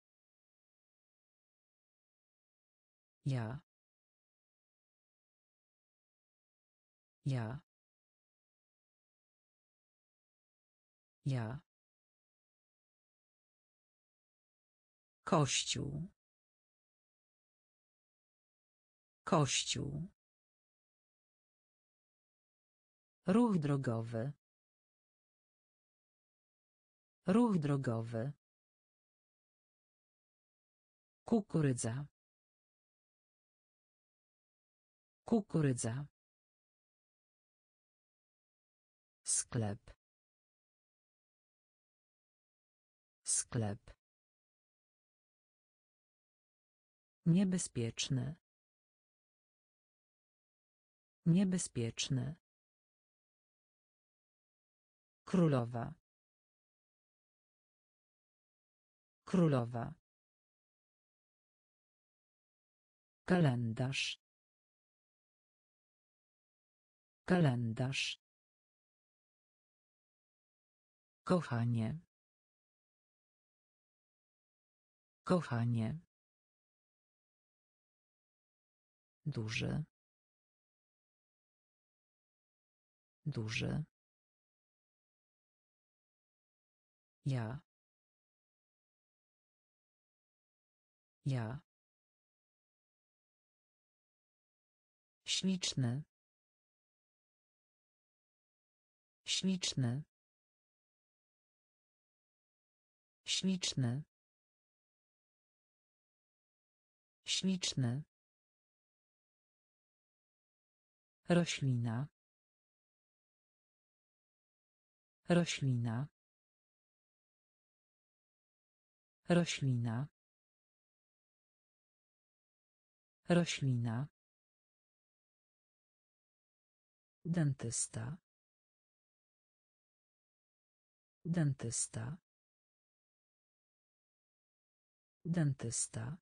Ja. Ja. Ja. Kościół. Kościół. Ruch drogowy. Ruch drogowy. Kukurydza. Kukurydza. Sklep. Sklep. Niebezpieczny. Niebezpieczny. Królowa. Królowa. Kalendarz. Kalendarz. Kochanie. Kochanie. Duży. Duży. Ja. Ja. Śliczny. Śliczny. Śliczny. Śliczny. Roślina. Roślina. Roślina. Roślina. Dentysta. Dentysta. Dentysta.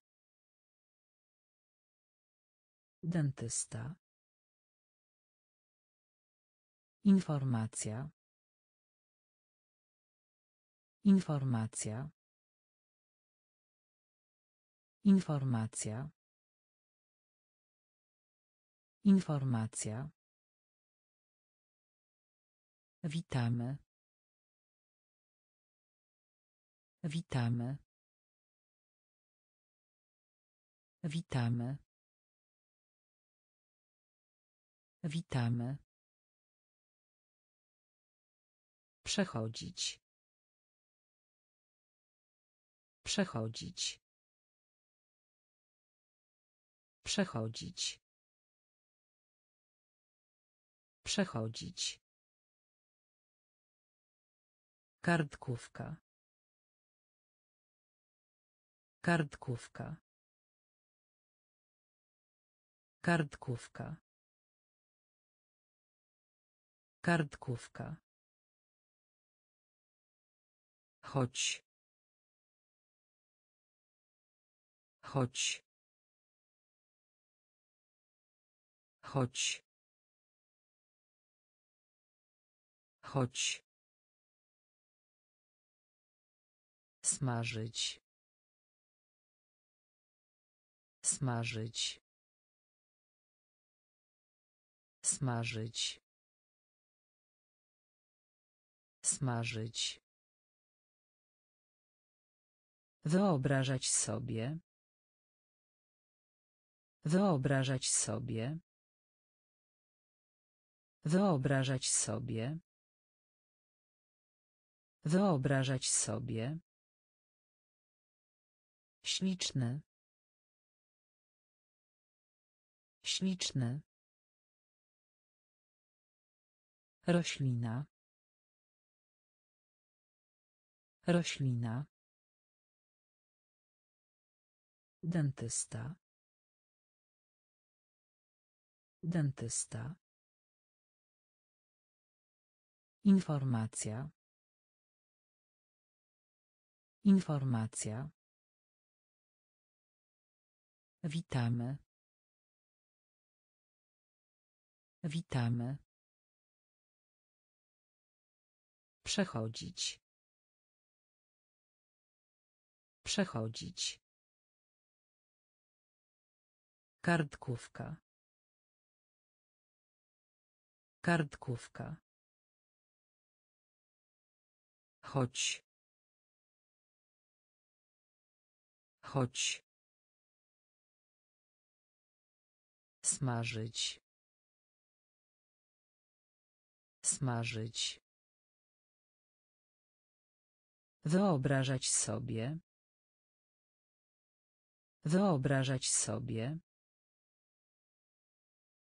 Dentysta. Informacja. Informacja. Informacja. Informacja. Witamy. Witamy. Witamy. Witamy. Przechodzić. Przechodzić. Przechodzić. Przechodzić. Kartkówka. Kartkówka. Kartkówka. Kartkówka. Chodź. Chodź. Chodź. Chodź. Smażyć. Smażyć. Smażyć. Smażyć. Wyobrażać sobie. Wyobrażać sobie. Wyobrażać sobie. Wyobrażać sobie. Śliczny. Śliczny. Roślina. Roślina. Dentysta. Dentysta. Informacja. Informacja. Witamy. Witamy. Przechodzić. Przechodzić. Kartkówka. Kartkówka. Chodź. Chodź. Smażyć. Smażyć. Wyobrażać sobie. Wyobrażać sobie.